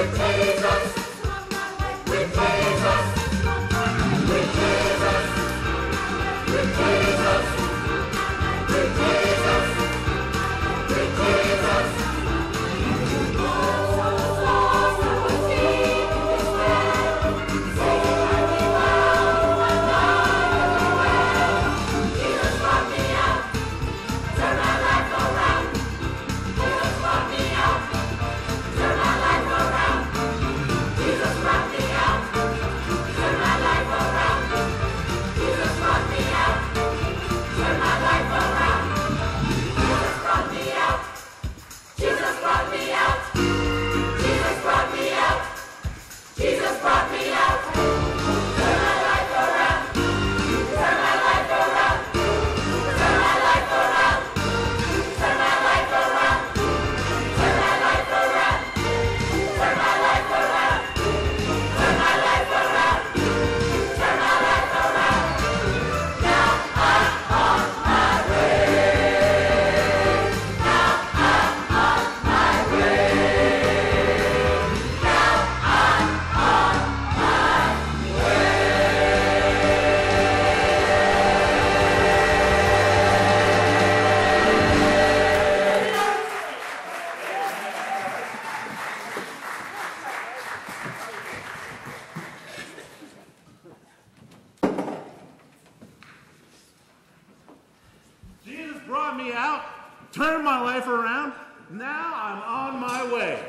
turned my life around. Now I'm on my way.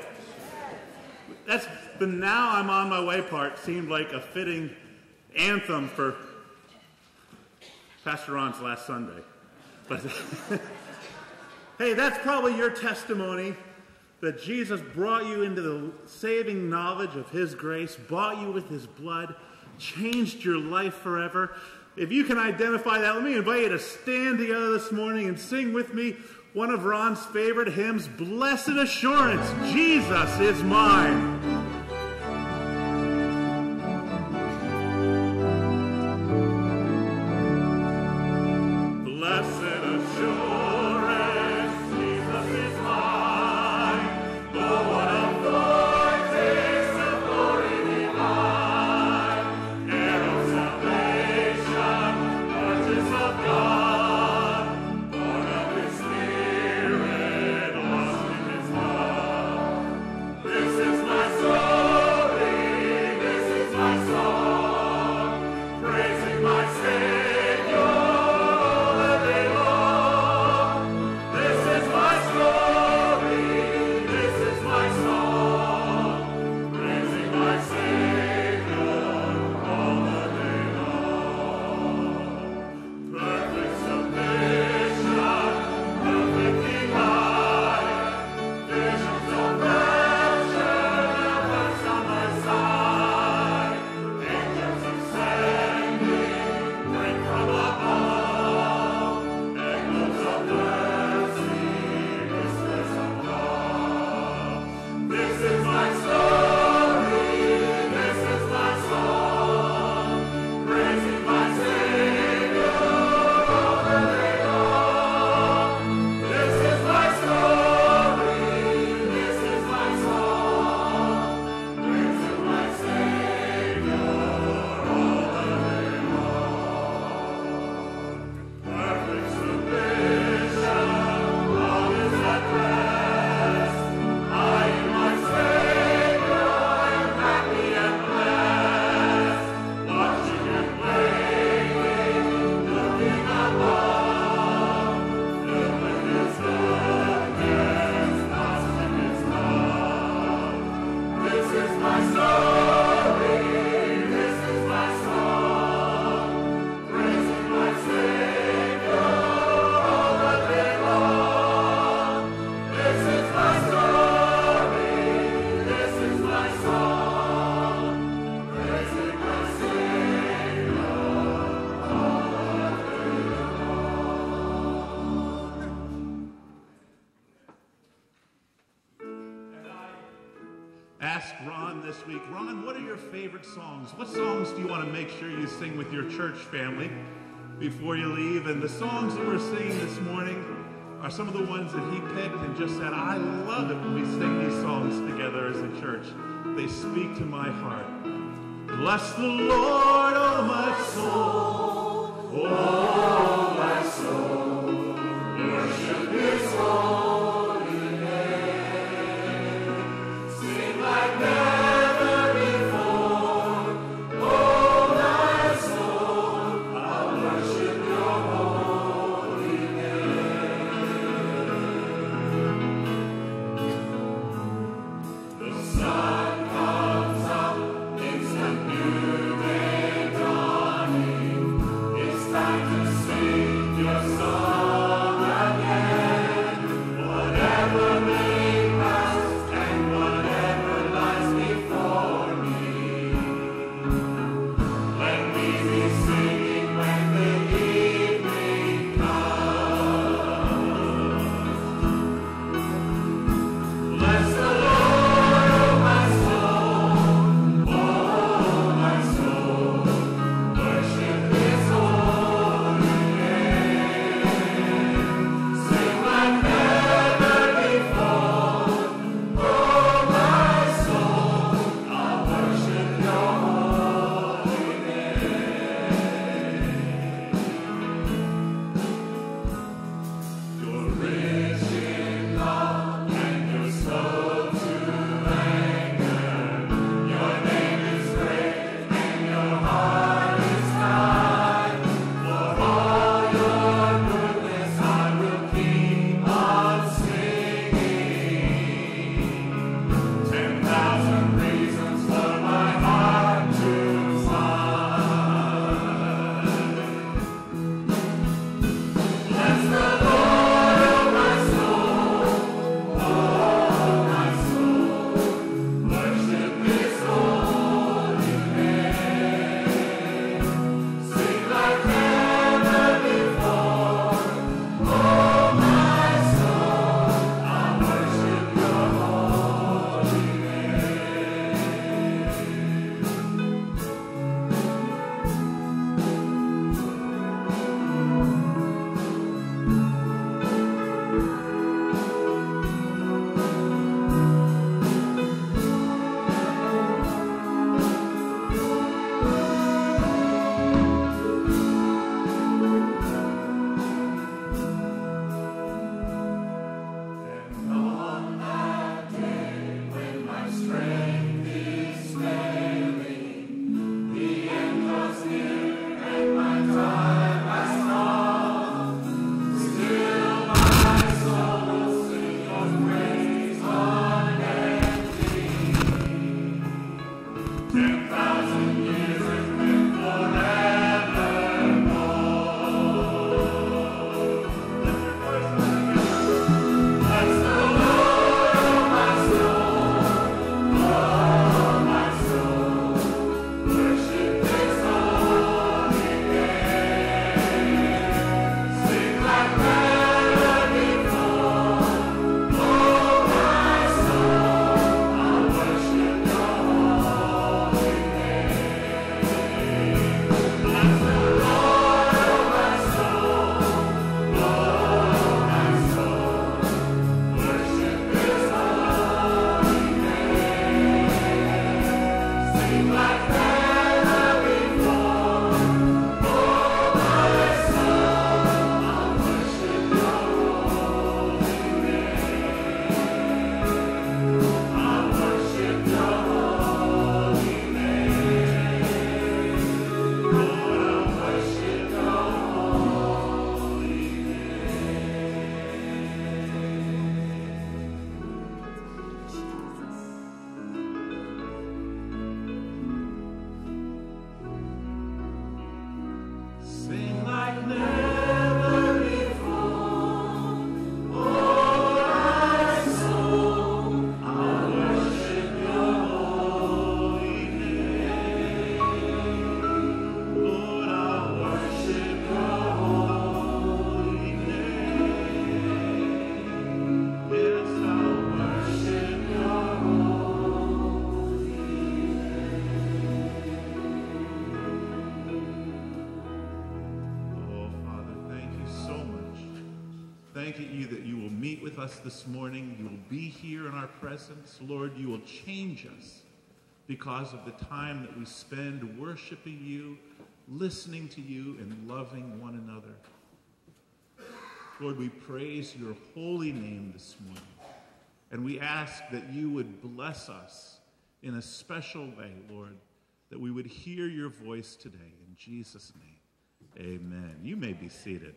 The "now I'm on my way" part seemed like a fitting anthem for Pastor Ron's last Sunday. But hey, that's probably your testimony that Jesus brought you into the saving knowledge of his grace, bought you with his blood, changed your life forever. If you can identify that, let me invite you to stand together this morning and sing with me one of Ron's favorite hymns, Blessed Assurance, Jesus is mine. Ask Ron this week, Ron, what are your favorite songs? What songs do you want to make sure you sing with your church family before you leave? And the songs that we're singing this morning are some of the ones that he picked and just said, I love it when we sing these songs together as a church. They speak to my heart. Bless the Lord, oh my soul, oh my soul, worship his holy name. Sing like never before, oh my soul, I'll worship your holy name. The sun comes up, it's the new day dawning. It's time to sing your song again. Whatever may pass and whatever lies before me, let me be singing when the evening comes. Bless the Lord, oh my soul, oh my soul, worship his holy name. Sing like never before, oh my soul, I'll worship your holy name. You're rich in love and you're slow to anger. Your name is great and your heart is kind. For all your goodness I will keep on singing. 10,000 reasons for my heart to find. Bless the Lord, oh my soul, oh my soul, worship his holy name. Sing like never before, oh my soul, I'll worship your holy And on that day when my strength is failing, the end draws near and my time has come, still my soul will sing your praise unending. 10,000 years and then forevermore. Bless the Lord, oh my soul, oh my soul, worship his holy name. Sing like never before, oh my soul, I'll worship your holy name. Bless the Lord, oh my soul, oh my soul, worship his holy name. Sing like never before, oh my soul, I'll worship your holy name. I'll worship your holy name. Lord, I'll worship your holy name. 10,000 years and then forevermore. Bless the Lord, oh my soul, oh my soul, worship his holy name. Sing like never before, oh my soul, I'll worship your holy name. I'll worship your holy name. Lord, I'll worship your holy name. I'll worship your holy name. thanking you that you will meet with us this morning. You will be here in our presence. Lord, you will change us because of the time that we spend worshiping you, listening to you, and loving one another. Lord, we praise your holy name this morning, and we ask that you would bless us in a special way, Lord, that we would hear your voice today. In Jesus' name, amen. You may be seated.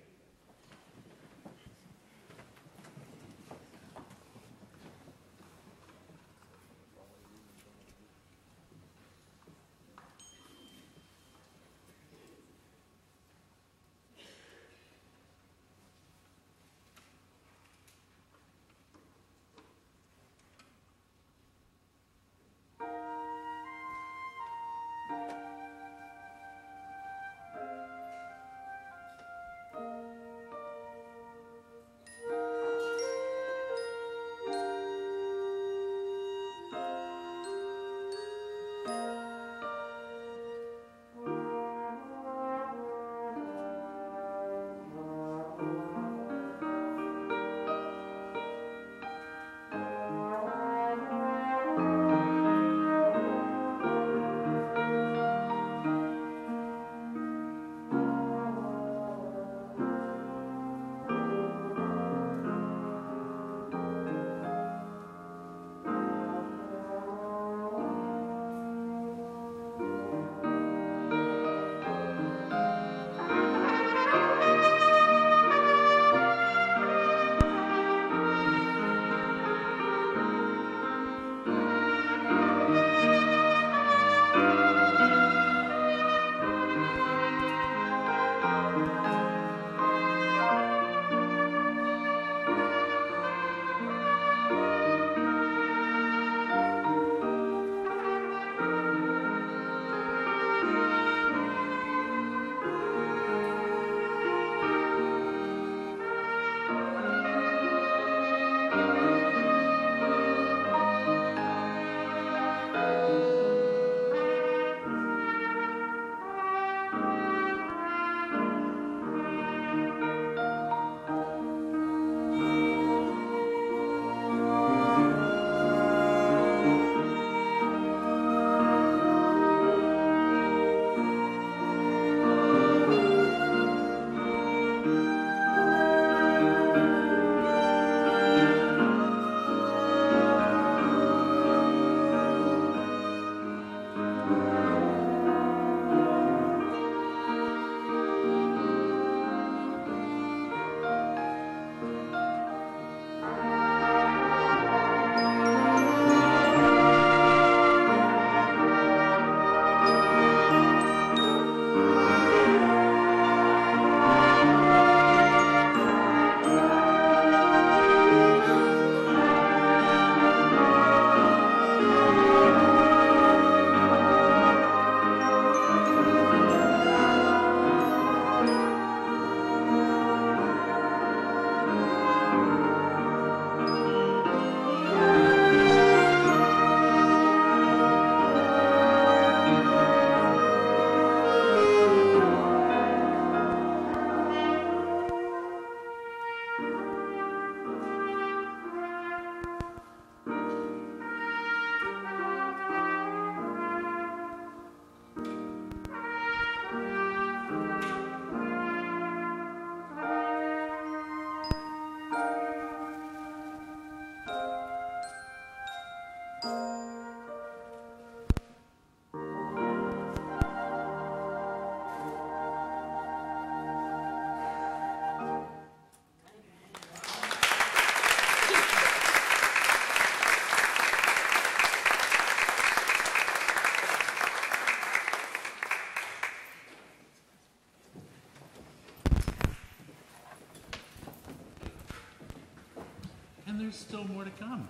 And there's still more to come.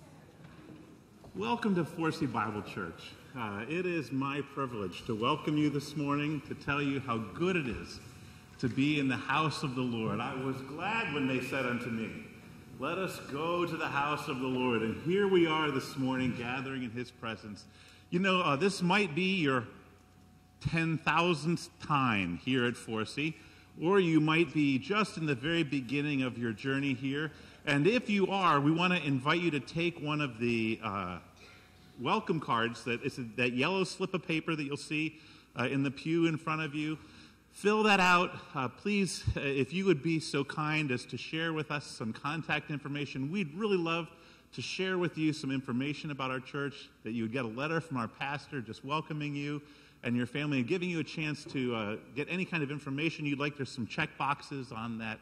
Welcome to Forcey Bible Church. It is my privilege to welcome you this morning, to tell you how good it is to be in the house of the Lord. I was glad when they said unto me, let us go to the house of the Lord. And here we are this morning gathering in his presence. You know, this might be your 10,000th time here at Forcey, or you might be just in the very beginning of your journey here. And if you are, we want to invite you to take one of the welcome cards, that yellow slip of paper that you'll see in the pew in front of you. Fill that out. Please, if you would be so kind as to share with us some contact information. We'd really love to share with you some information about our church, that you would get a letter from our pastor just welcoming you and your family and giving you a chance to get any kind of information you'd like. There's some check boxes on that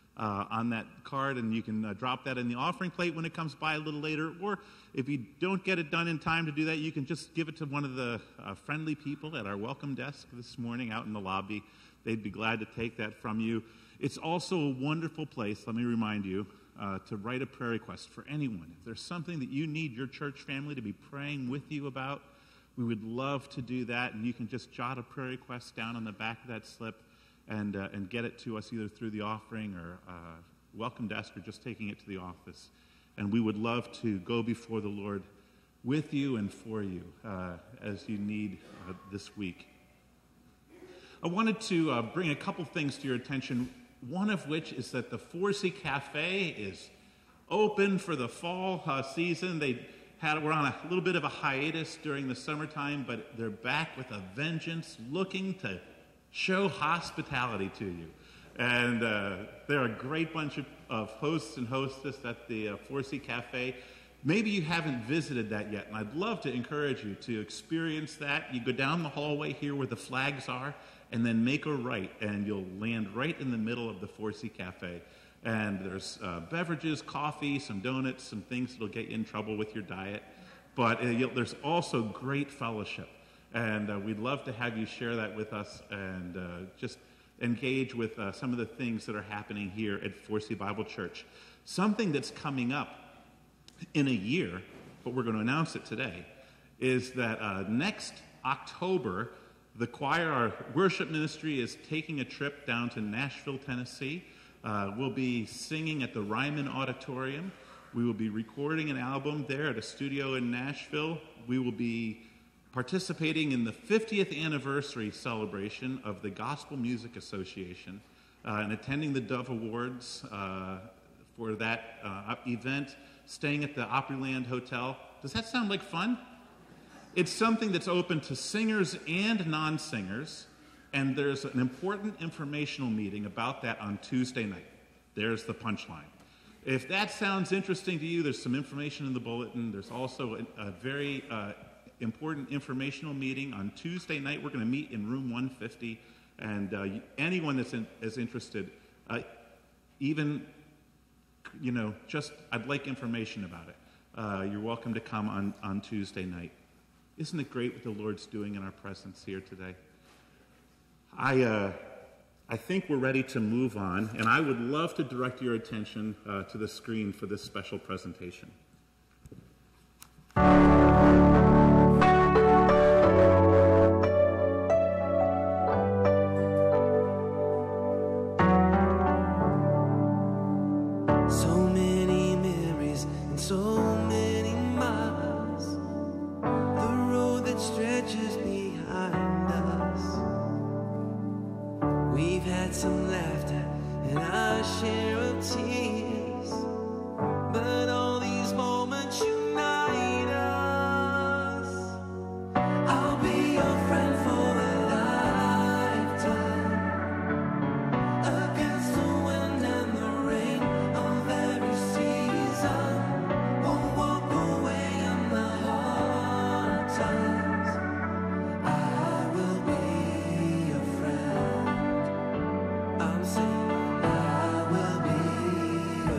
card, and you can drop that in the offering plate when it comes by a little later. Or if you don't get it done in time to do that, you can just give it to one of the friendly people at our welcome desk this morning out in the lobby. They'd be glad to take that from you. It's also a wonderful place, let me remind you, to write a prayer request for anyone. If there's something that you need your church family to be praying with you about, we would love to do that, and you can just jot a prayer request down on the back of that slip and get it to us either through the offering or welcome desk, or just taking it to the office. And we would love to go before the Lord with you and for you as you need this week. I wanted to bring a couple things to your attention, one of which is that the Forcey Cafe is open for the fall season. We're on a little bit of a hiatus during the summertime, but they're back with a vengeance, looking to show hospitality to you. And they're a great bunch of hosts and hostess at the Forcey Cafe. Maybe you haven't visited that yet, and I'd love to encourage you to experience that. You go down the hallway here where the flags are, and then make a right, and you'll land right in the middle of the Forcey Cafe. And there's beverages, coffee, some donuts, some things that'll get you in trouble with your diet. But there's also great fellowship. And we'd love to have you share that with us and just engage with some of the things that are happening here at Forcey Bible Church. Something that's coming up in a year, but we're going to announce it today, is that next October, the choir, our worship ministry, is taking a trip down to Nashville, Tennessee. We'll be singing at the Ryman Auditorium. We will be recording an album there at a studio in Nashville. We will be participating in the 50th anniversary celebration of the Gospel Music Association and attending the Dove Awards for that event, staying at the Opryland Hotel. Does that sound like fun? It's something that's open to singers and non-singers, and there's an important informational meeting about that on Tuesday night. There's the punchline. If that sounds interesting to you, there's some information in the bulletin. There's also a very important informational meeting on Tuesday night. We're going to meet in room 150, and anyone that's is interested, even, just I'd like information about it. You're welcome to come on Tuesday night. Isn't it great what the Lord's doing in our presence here today? I think we're ready to move on, and I would love to direct your attention to the screen for this special presentation. I'm saying I will be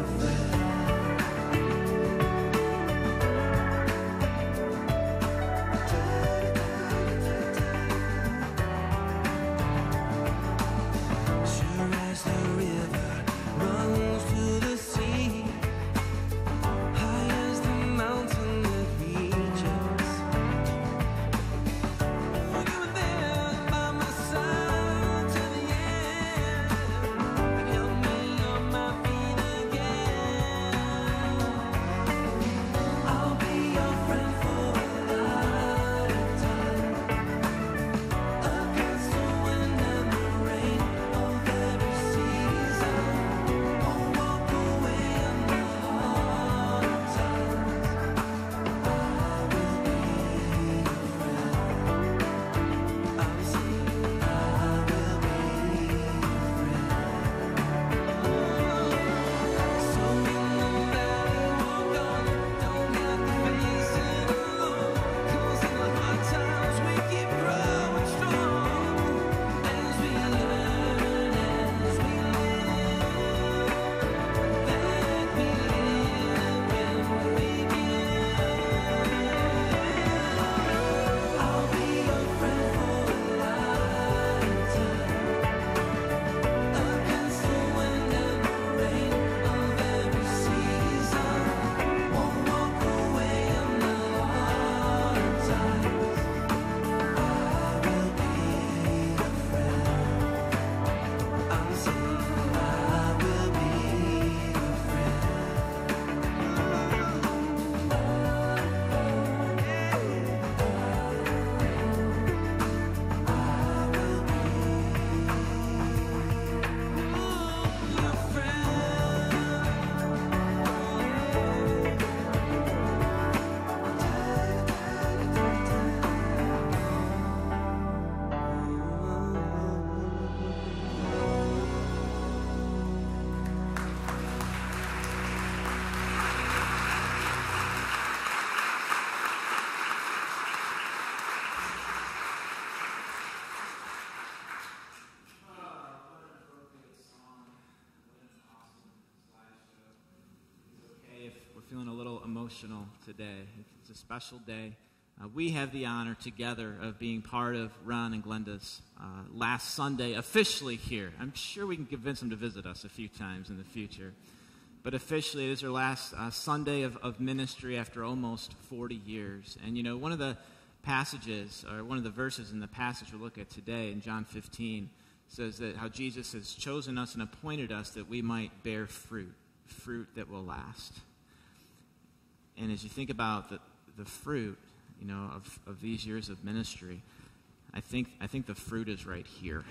devotional today. It's a special day. We have the honor together of being part of Ron and Glenda's last Sunday officially here. I'm sure we can convince them to visit us a few times in the future. But officially, it is their last Sunday of ministry after almost 40 years. And, you know, one of the passages, or one of the verses in the passage we'll look at today in John 15, says that how Jesus has chosen us and appointed us that we might bear fruit that will last. And as you think about the fruit, you know, of these years of ministry, I think the fruit is right here.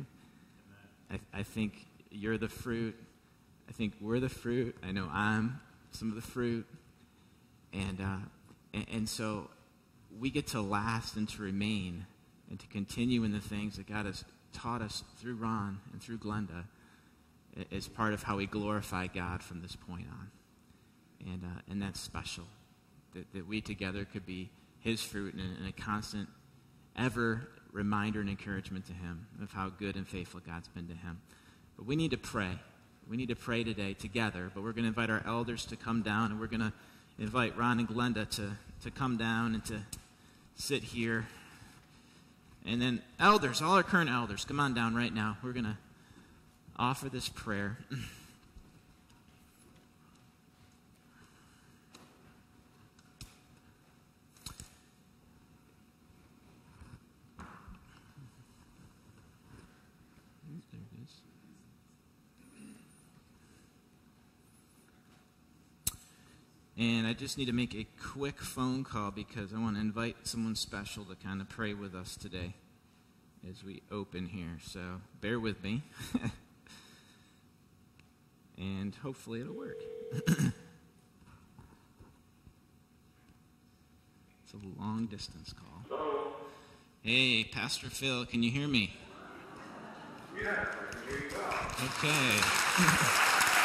I think you're the fruit. I think we're the fruit. I know I'm some of the fruit. And so we get to last and to remain and to continue in the things that God has taught us through Ron and through Glenda as part of how we glorify God from this point on. And that's special, that we together could be his fruit and a constant, ever reminder and encouragement to him of how good and faithful God's been to him. But we need to pray. We need to pray today together, but we're going to invite our elders to come down, and we're going to invite Ron and Glenda to come down and to sit here. And then elders, all our current elders, come on down right now. We're going to offer this prayer. And I just need to make a quick phone call because I want to invite someone special to kind of pray with us today as we open here. So bear with me. And hopefully it'll work. It's a long distance call. Hello? Hey, Pastor Phil, can you hear me? Yeah, I can hear you well. Okay.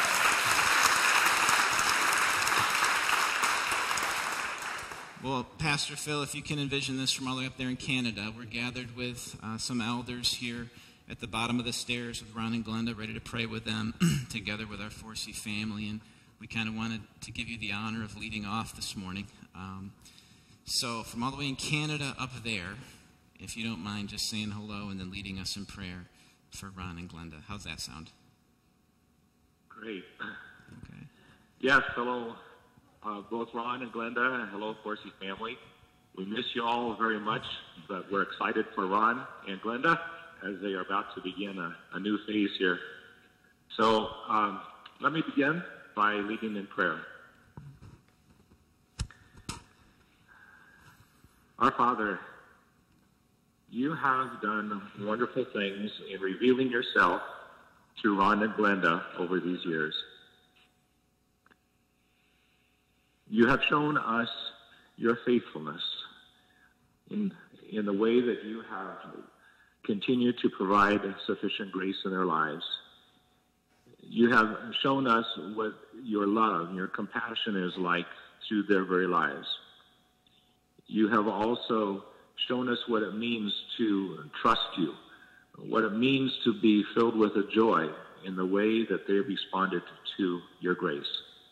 Well, Pastor Phil, if you can envision this from all the way up there in Canada, we're gathered with some elders here at the bottom of the stairs with Ron and Glenda, ready to pray with them, together with our Forcey family, and we kind of wanted to give you the honor of leading off this morning. So from all the way in Canada up there, if you don't mind just saying hello and then leading us in prayer for Ron and Glenda. How's that sound? Great. Okay. Yes, hello, both Ron and Glenda, and hello, Forcey family. We miss you all very much, but we're excited for Ron and Glenda as they are about to begin a new phase here. So let me begin by leading in prayer. Our Father, you have done wonderful things in revealing yourself through Ron and Glenda over these years. You have shown us your faithfulness in the way that you have continued to provide sufficient grace in their lives. You have shown us what your love and your compassion is like through their very lives. You have also shown us what it means to trust you, what it means to be filled with a joy in the way that they responded to your grace.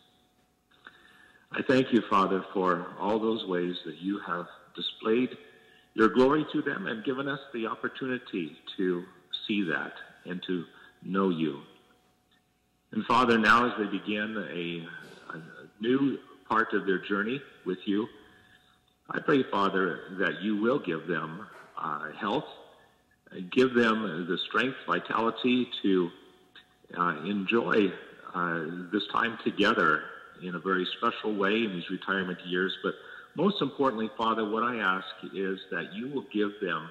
I thank you, Father, for all those ways that you have displayed your glory to them and given us the opportunity to see that and to know you. And Father, now as they begin a new part of their journey with you, I pray, Father, that you will give them health, give them the strength, vitality to enjoy this time together in a very special way in these retirement years. But most importantly, Father, what I ask is that you will give them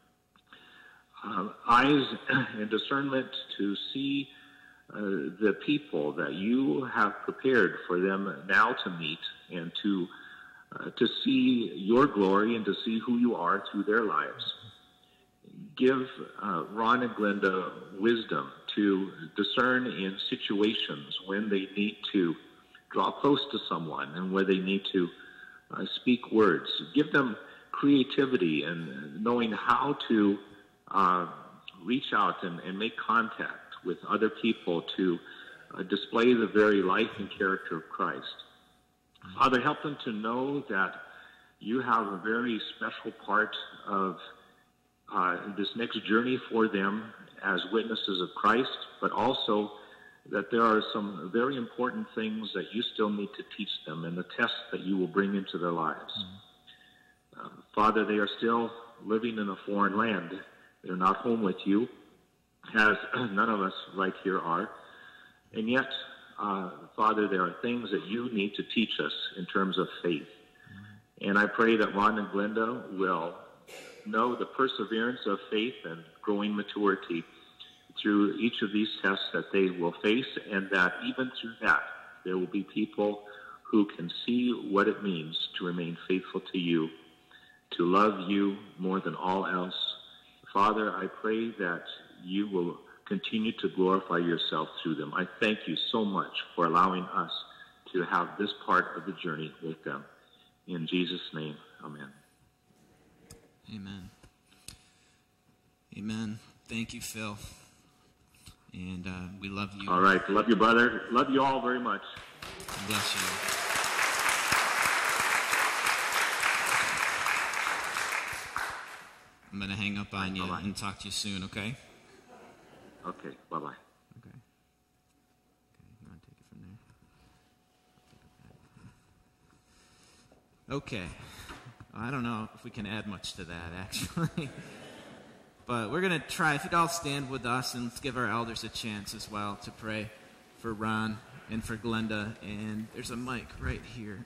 eyes and discernment to see the people that you have prepared for them now to meet and to see your glory and to see who you are through their lives. Give Ron and Glenda wisdom to discern in situations when they need to draw close to someone and where they need to speak words. Give them creativity and knowing how to reach out and make contact with other people to display the very life and character of Christ. Father, help them to know that you have a very special part of this next journey for them as witnesses of Christ, but also that there are some very important things that you still need to teach them and the tests that you will bring into their lives. Father, they are still living in a foreign land. They're not home with you, as none of us right here are. And yet, Father, there are things that you need to teach us in terms of faith. And I pray that Ron and Glenda will know the perseverance of faith and growing maturity through each of these tests that they will face, and that even through that, there will be people who can see what it means to remain faithful to you, to love you more than all else. Father, I pray that you will continue to glorify yourself through them. I thank you so much for allowing us to have this part of the journey with them. In Jesus' name, amen. Amen. Amen. Thank you, Phil. And we love you. All right. Love you, brother. Love you all very much. God bless you. I'm going to hang up on you and talk to you soon, okay? Okay. Bye-bye. Okay. You want to take it from there? Okay. I don't know if we can add much to that, actually. But we're going to try, if you'd all stand with us, and let's give our elders a chance as well to pray for Ron and for Glenda. And there's a mic right here.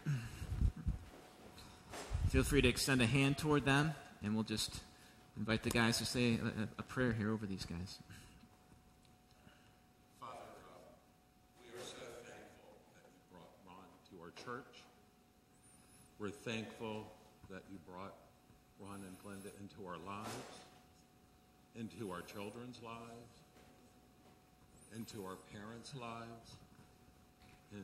Feel free to extend a hand toward them, and we'll just invite the guys to say a prayer here over these guys. Father, we are so thankful that you brought Ron to our church. We're thankful that you brought Ron and Glenda into our lives, into our children's lives, into our parents' lives, in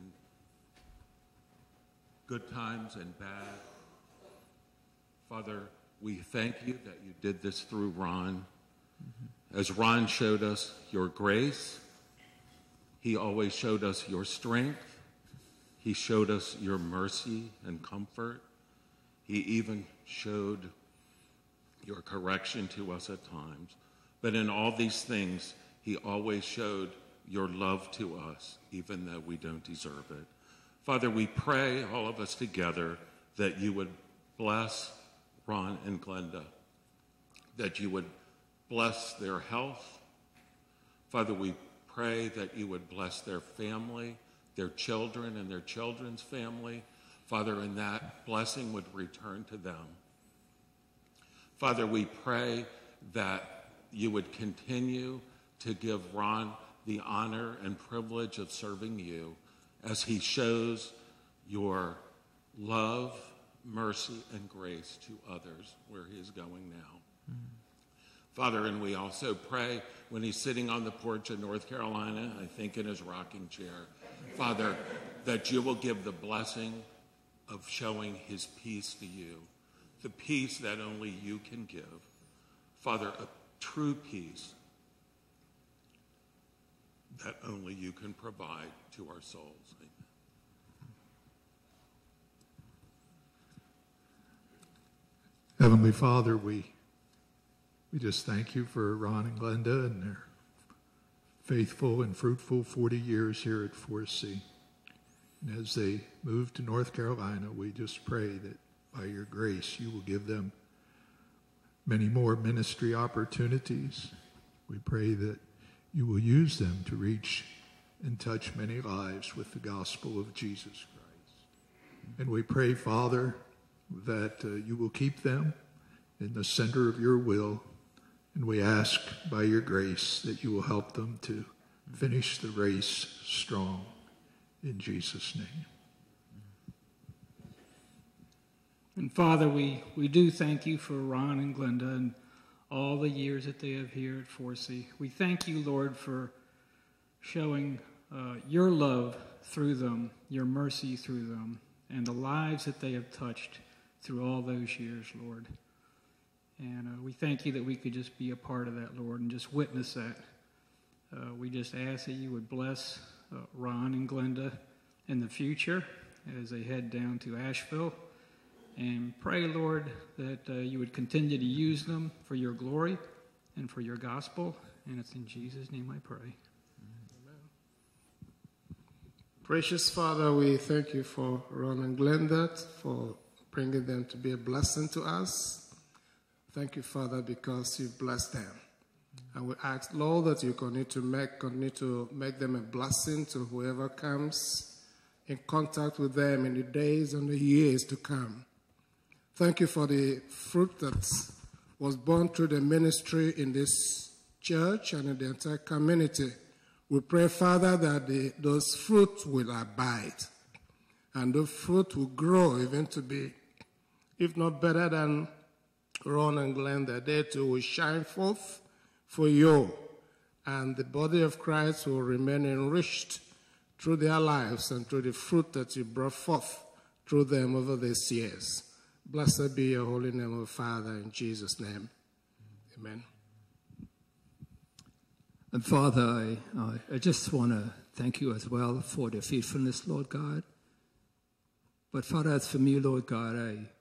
good times and bad. Father, we thank you that you did this through Ron. As Ron showed us your grace, he always showed us your strength. He showed us your mercy and comfort. He even showed your correction to us at times. But in all these things, he always showed your love to us, even though we don't deserve it. Father, we pray, all of us together, that you would bless Ron and Glenda, that you would bless their health. Father, we pray that you would bless their family, their children and their children's family. Father, and that blessing would return to them. Father, we pray that you would continue to give Ron the honor and privilege of serving you as he shows your love, mercy, and grace to others where he is going now. Father, and we also pray when he's sitting on the porch in North Carolina, I think in his rocking chair, Father, that you will give the blessing of showing his peace to you, the peace that only you can give. Father, a true peace that only you can provide to our souls. Amen. Heavenly Father, we just thank you for Ron and Glenda and their faithful and fruitful 40 years here at Forcey. And as they move to North Carolina, we just pray that by your grace you will give them many more ministry opportunities. We pray that you will use them to reach and touch many lives with the gospel of Jesus Christ. And we pray, Father, that you will keep them in the center of your will. And we ask by your grace that you will help them to finish the race strong. In Jesus' name. And Father, we do thank you for Ron and Glenda and all the years that they have here at Forcey. We thank you, Lord, for showing your love through them, your mercy through them, and the lives that they have touched through all those years, Lord. And we thank you that we could just be a part of that, Lord, and just witness that. We just ask that you would bless Ron and Glenda in the future, as they head down to Asheville. And pray, Lord, that you would continue to use them for your glory and for your gospel. And it's in Jesus' name I pray. Amen. Precious Father, we thank you for Ron and Glenda, for bringing them to be a blessing to us. Thank you, Father, because you've blessed them. And we ask, Lord, that you continue to make them a blessing to whoever comes in contact with them in the days and the years to come. Thank you for the fruit that was born through the ministry in this church and in the entire community. We pray, Father, that those fruits will abide and the fruit will grow even to be, if not better than Ron and Glenda. They too will shine forth for you, and the body of Christ will remain enriched through their lives and through the fruit that you brought forth through them over these years. Blessed be your holy name, O Father, in Jesus' name. Amen. And Father, I just want to thank you as well for their faithfulness, Lord God. But Father, as for me, Lord God,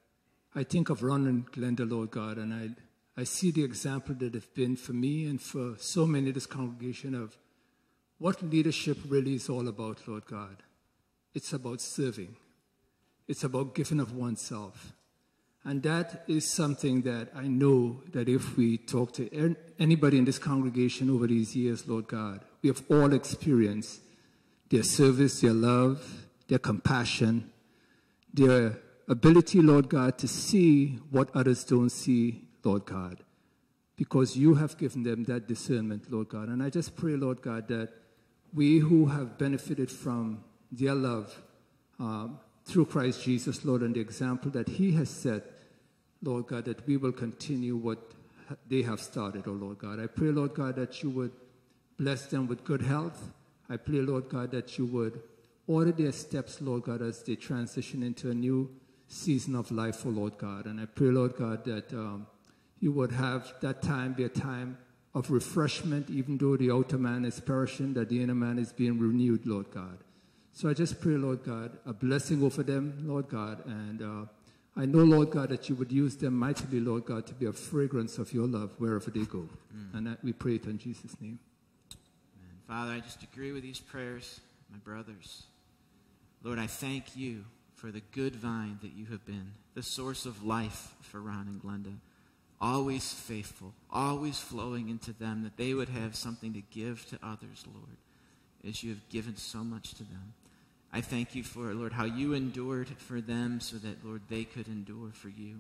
I think of Ron and Glenda, Lord God, and I see the example that they've been for me and for so many in this congregation of what leadership really is all about, Lord God. It's about serving. It's about giving of oneself. And that is something that I know that if we talk to anybody in this congregation over these years, Lord God, we have all experienced their service, their love, their compassion, their ability, Lord God, to see what others don't see, Lord God, because you have given them that discernment, Lord God. And I just pray, Lord God, that we who have benefited from their love through Christ Jesus, Lord, and the example that he has set, Lord God, that we will continue what they have started, oh Lord God. I pray, Lord God, that you would bless them with good health. I pray, Lord God, that you would order their steps, Lord God, as they transition into a new season of life, oh Lord God. And I pray, Lord God, that you would have that time be a time of refreshment, even though the outer man is perishing, that the inner man is being renewed, Lord God. So I just pray, Lord God, a blessing over them, Lord God, and I know, Lord God, that you would use them mightily, Lord God, to be a fragrance of your love wherever they go. And that we pray it in Jesus' name. Amen. Father, I just agree with these prayers, my brothers. Lord, I thank you for the good vine that you have been, the source of life for Ron and Glenda. Always faithful, always flowing into them, that they would have something to give to others, Lord, as you have given so much to them. I thank you for, Lord, how you endured for them so that, Lord, they could endure for you,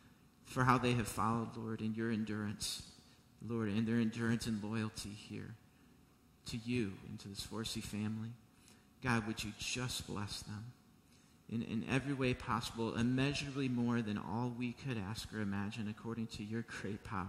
for how they have followed, Lord, in your endurance, Lord, in their endurance and loyalty here to you and to this Forcey family. God, would you just bless them in every way possible, immeasurably more than all we could ask or imagine according to your great power.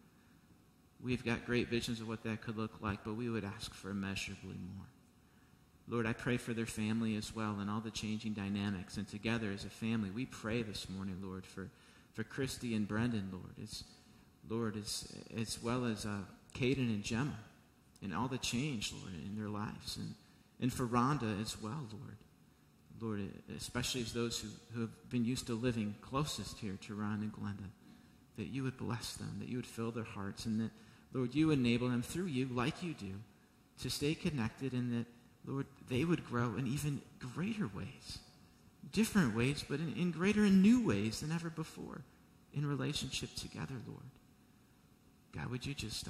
We've got great visions of what that could look like, but we would ask for immeasurably more. Lord, I pray for their family as well and all the changing dynamics. And together as a family, we pray this morning, Lord, for Christy and Brendan, Lord, as well as Caden and Gemma and all the change, Lord, in their lives. And for Rhonda as well, Lord, especially as those who have been used to living closest here to Ron and Glenda, that you would bless them, that you would fill their hearts, and that, Lord, you enable them through you, like you do, to stay connected, and that, Lord, they would grow in even greater ways, different ways, but in greater and new ways than ever before in relationship together, Lord. God, would you just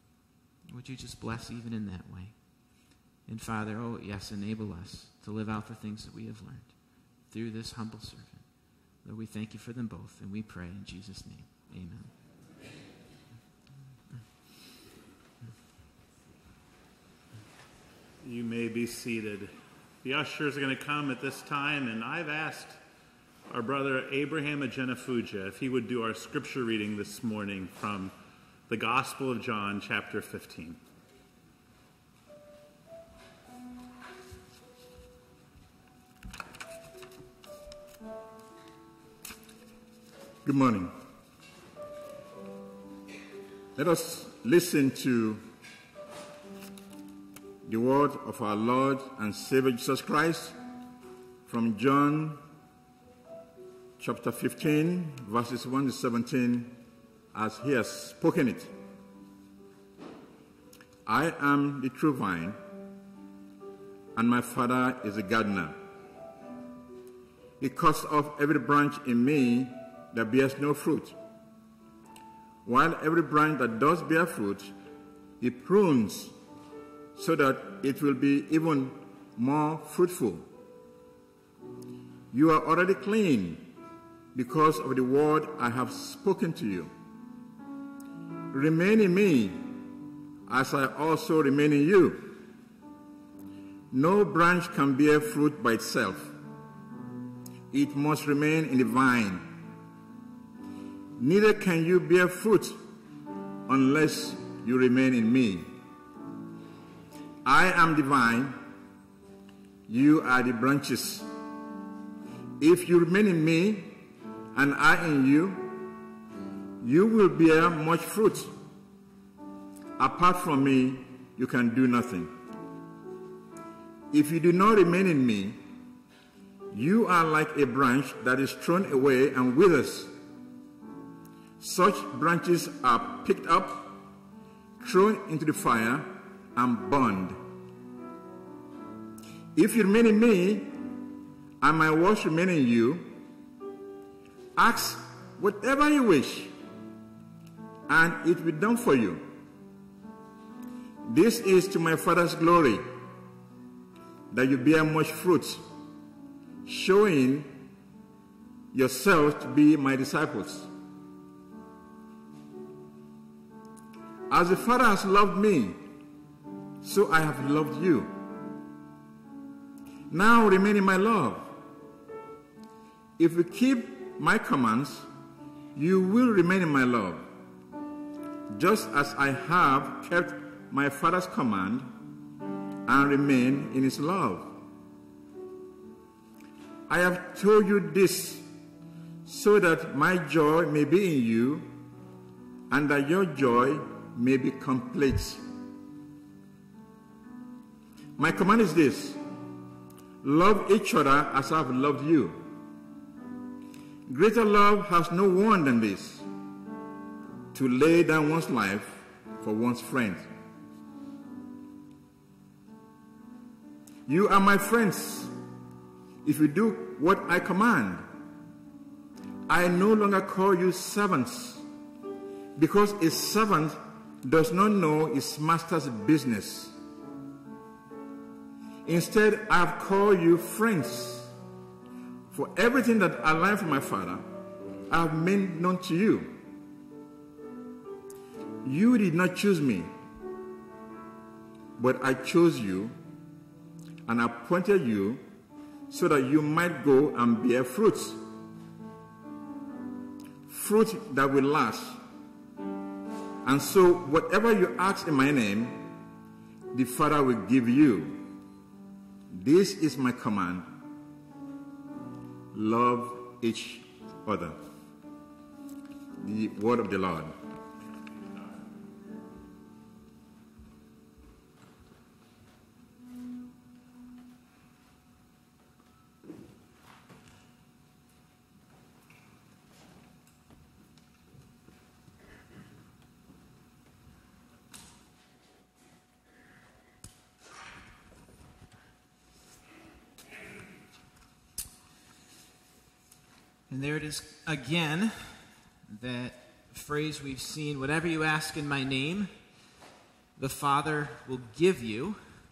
bless even in that way? And Father, oh yes, enable us to live out the things that we have learned through this humble servant. Lord, we thank you for them both, and we pray in Jesus' name. Amen. You may be seated. The ushers are going to come at this time, and I've asked our brother Abraham Ajenafuja if he would do our scripture reading this morning from the Gospel of John, chapter 15. Good morning. Let us listen to the word of our Lord and Savior Jesus Christ from John chapter 15, verses 1 to 17, as he has spoken it. I am the true vine, and my Father is the gardener. He cuts off every branch in me that bears no fruit, while every branch that does bear fruit, he prunes so that it will be even more fruitful. You are already clean because of the word I have spoken to you. Remain in me, as I also remain in you. No branch can bear fruit by itself. It must remain in the vine. Neither can you bear fruit unless you remain in me. I am the vine, you are the branches. If you remain in me and I in you, you will bear much fruit. Apart from me, you can do nothing. If you do not remain in me, you are like a branch that is thrown away and withers. Such branches are picked up, thrown into the fire, and burned. If you remain in me, and my words remain in you, ask whatever you wish, and it will be done for you. This is to my Father's glory, that you bear much fruit, showing yourselves to be my disciples. As the Father has loved me, so I have loved you. Now remain in my love. If you keep my commands, you will remain in my love, just as I have kept my Father's command and remain in his love. I have told you this so that my joy may be in you and that your joy may be complete. My command is this: love each other as I have loved you. Greater love has no one than this, to lay down one's life for one's friends. You are my friends if you do what I command. I no longer call you servants, because a servant does not know his master's business. Instead, I have called you friends. For everything that I learned from my Father, I have made known to you. You did not choose me, but I chose you and appointed you so that you might go and bear fruit. Fruit that will last. And so whatever you ask in my name, the Father will give you. This is my command: love each other. The word of the Lord. And there it is again, that phrase we've seen: whatever you ask in my name, the Father will give you.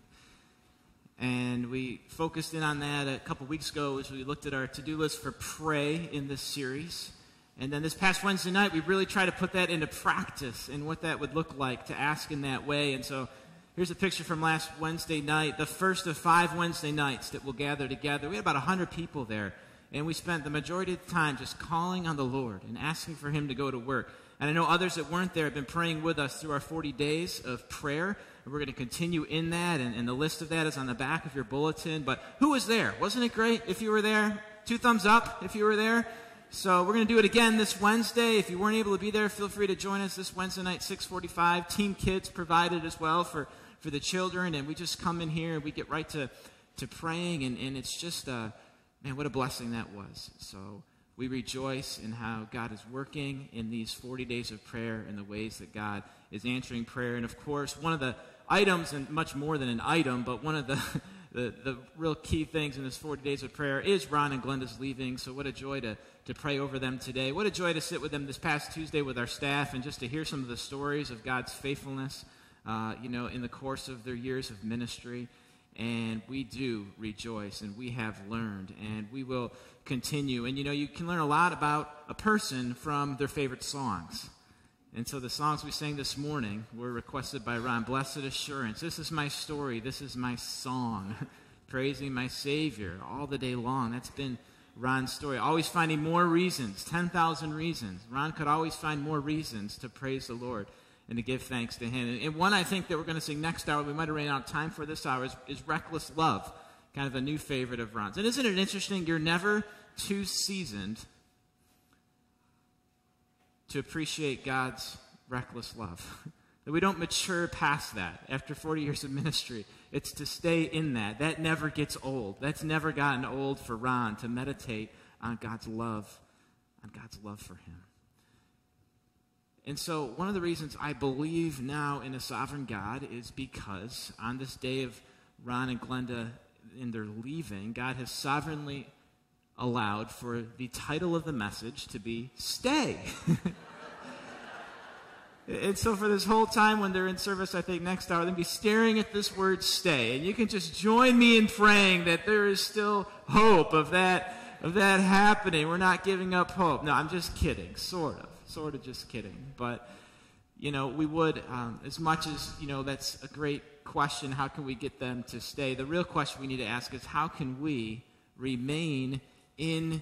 And we focused in on that a couple weeks ago as we looked at our to-do list for pray in this series. And then this past Wednesday night, we really tried to put that into practice and what that would look like to ask in that way. And so here's a picture from last Wednesday night, the first of 5 Wednesday nights that we'll gather together. We had about 100 people there. And we spent the majority of the time just calling on the Lord and asking for him to go to work. And I know others that weren't there have been praying with us through our 40 days of prayer. And we're going to continue in that. And the list of that is on the back of your bulletin. But who was there? Wasn't it great if you were there? 2 thumbs up if you were there. So we're going to do it again this Wednesday. If you weren't able to be there, feel free to join us this Wednesday night, 6:45. Team Kids provided as well for the children. And we just come in here and we get right to praying. And it's just man, what a blessing that was. So we rejoice in how God is working in these 40 days of prayer and the ways that God is answering prayer. And, of course, one of the items, and much more than an item, but one of the real key things in this 40 days of prayer is Ron and Glenda's leaving. So what a joy to pray over them today. What a joy to sit with them this past Tuesday with our staff and just to hear some of the stories of God's faithfulness, in the course of their years of ministry. And we do rejoice, and we have learned, and we will continue. And, you can learn a lot about a person from their favorite songs. And so the songs we sang this morning were requested by Ron. Blessed Assurance. This is my story. This is my song. Praising my Savior all the day long. That's been Ron's story. Always finding more reasons, 10,000 reasons. Ron could always find more reasons to praise the Lord and to give thanks to Him. And one I think that we're going to sing next hour, we might have ran out of time for this hour, is Reckless Love, kind of a new favorite of Ron's. And isn't it interesting? You're never too seasoned to appreciate God's reckless love. That we don't mature past that after 40 years of ministry. It's to stay in that. That never gets old. That's never gotten old for Ron, to meditate on God's love for him. And so one of the reasons I believe now in a sovereign God is because on this day of Ron and Glenda in their leaving, God has sovereignly allowed for the title of the message to be Stay. And so for this whole time when they're in service, I think next hour, they'll be staring at this word stay. And you can just join me in praying that there is still hope of that happening. We're not giving up hope. No, I'm just kidding, sort of just kidding. But, we would, as much as, that's a great question, how can we get them to stay? The real question we need to ask is, how can we remain in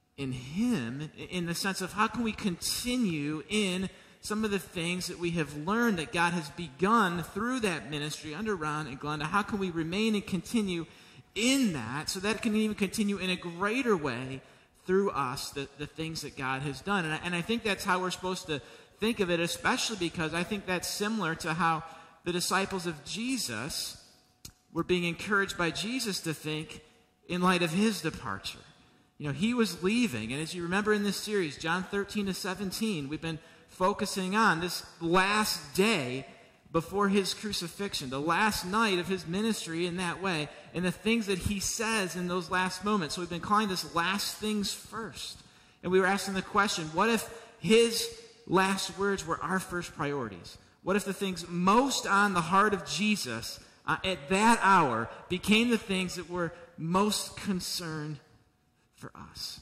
Him, in the sense of how can we continue in some of the things that we have learned that God has begun through that ministry under Ron and Glenda? How can we remain and continue in that so that it can even continue in a greater way through us, the things that God has done? And I think that's how we're supposed to think of it, especially because I think that's similar to how the disciples of Jesus were being encouraged by Jesus to think in light of His departure. He was leaving, and as you remember in this series, John 13 to 17, we've been focusing on this last day before His crucifixion, the last night of His ministry in that way, and the things that He says in those last moments. So we've been calling this last things first. And we were asking the question, what if His last words were our first priorities? What if the things most on the heart of Jesus at that hour became the things that were most concerned for us?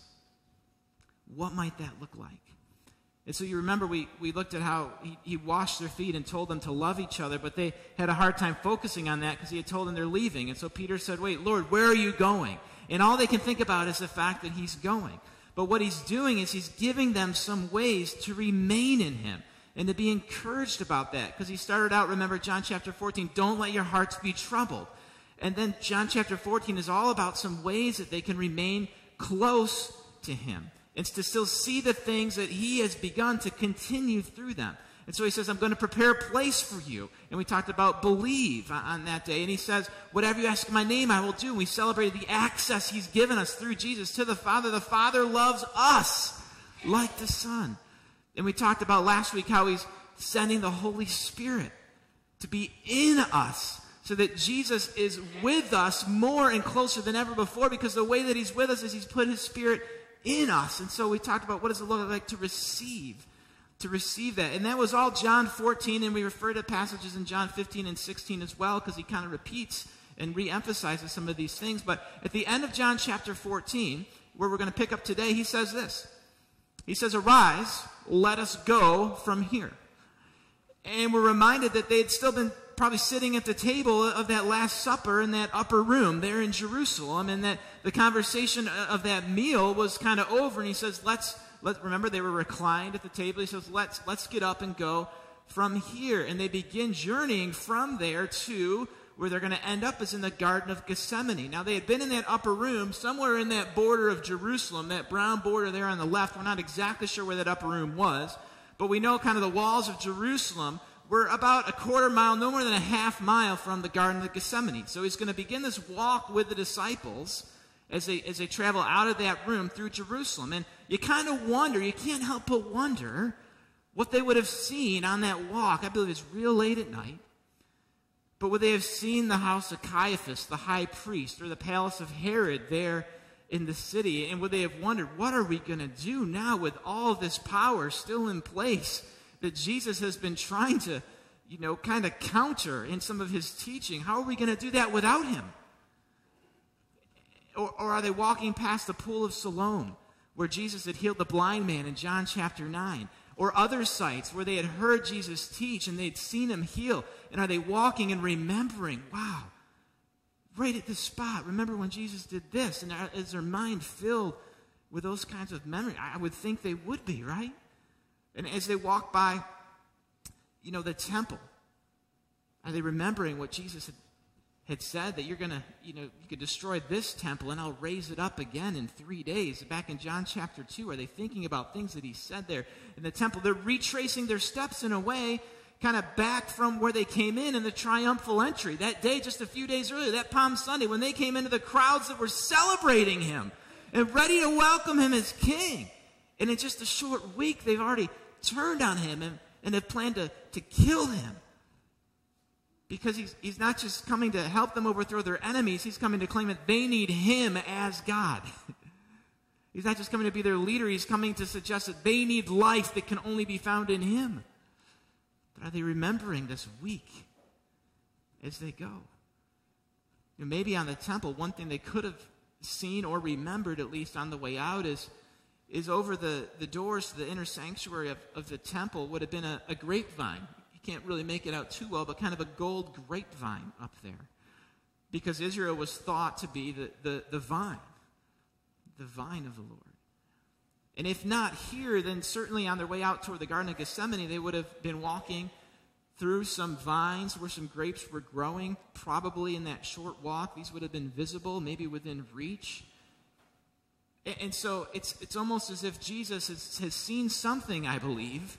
What might that look like? And so you remember we looked at how he washed their feet and told them to love each other, but they had a hard time focusing on that because He had told them they're leaving. And so Peter said, wait, Lord, where are you going? And all they can think about is the fact that He's going. But what He's doing is He's giving them some ways to remain in Him and to be encouraged about that. Because He started out, remember, John chapter 14, don't let your hearts be troubled. And then John chapter 14 is all about some ways that they can remain close to Him. It's to still see the things that He has begun to continue through them. And so He says, I'm going to prepare a place for you. And we talked about believe on that day. And He says, whatever you ask in my name, I will do. And we celebrated the access He's given us through Jesus to the Father. The Father loves us like the Son. And we talked about last week how He's sending the Holy Spirit to be in us so that Jesus is with us more and closer than ever before, because the way that He's with us is He's put His Spirit in us. And so we talked about what does it look like to receive that. And that was all John 14, and we refer to passages in John 15 and 16 as well, because he kind of repeats and re-emphasizes some of these things. But at the end of John chapter 14, where we're going to pick up today, he says this. He says, arise, let us go from here. And we're reminded that they had still been probably sitting at the table of that Last Supper in that upper room there in Jerusalem, and that the conversation of that meal was kind of over. And he says, let's remember they were reclined at the table. He says, let's get up and go from here. And they begin journeying from there to where they're going to end up is in the Garden of Gethsemane. Now, they had been in that upper room, somewhere in that border of Jerusalem, that brown border there on the left. We're not exactly sure where that upper room was, but we know kind of the walls of Jerusalem were about a quarter mile, no more than a half mile from the Garden of Gethsemane. So he's going to begin this walk with the disciples, as they travel out of that room through Jerusalem. And you kind of wonder, you can't help but wonder what they would have seen on that walk. I believe it's real late at night. But would they have seen the house of Caiaphas, the high priest, or the palace of Herod there in the city? And would they have wondered, what are we going to do now with all this power still in place that Jesus has been trying to, kind of counter in some of his teaching? How are we going to do that without him? Or are they walking past the pool of Siloam, where Jesus had healed the blind man in John chapter 9? Or other sites where they had heard Jesus teach and they'd seen him heal. And are they walking and remembering, wow, right at this spot, remember when Jesus did this? And is their mind filled with those kinds of memories? I would think they would be, right? And as they walk by, the temple, are they remembering what Jesus had said, that you're going to, you could destroy this temple and I'll raise it up again in 3 days? Back in John chapter 2, are they thinking about things that he said there in the temple? They're retracing their steps in a way, kind of back from where they came in the triumphal entry. That day, just a few days earlier, that Palm Sunday, when they came into the crowds that were celebrating him and ready to welcome him as king. And in just a short week, they've already turned on him and have planned to kill him. Because he's not just coming to help them overthrow their enemies, he's coming to claim that they need him as God. He's not just coming to be their leader, he's coming to suggest that they need life that can only be found in him. But are they remembering this week as they go? Maybe on the temple, one thing they could have seen or remembered, at least on the way out, is over the doors to the inner sanctuary of the temple would have been a grapevine. Can't really make it out too well, but kind of a gold grapevine up there. Because Israel was thought to be the vine of the Lord. And if not here, then certainly on their way out toward the Garden of Gethsemane, they would have been walking through some vines where some grapes were growing. Probably in that short walk, these would have been visible, maybe within reach. And so it's almost as if Jesus has seen something, I believe,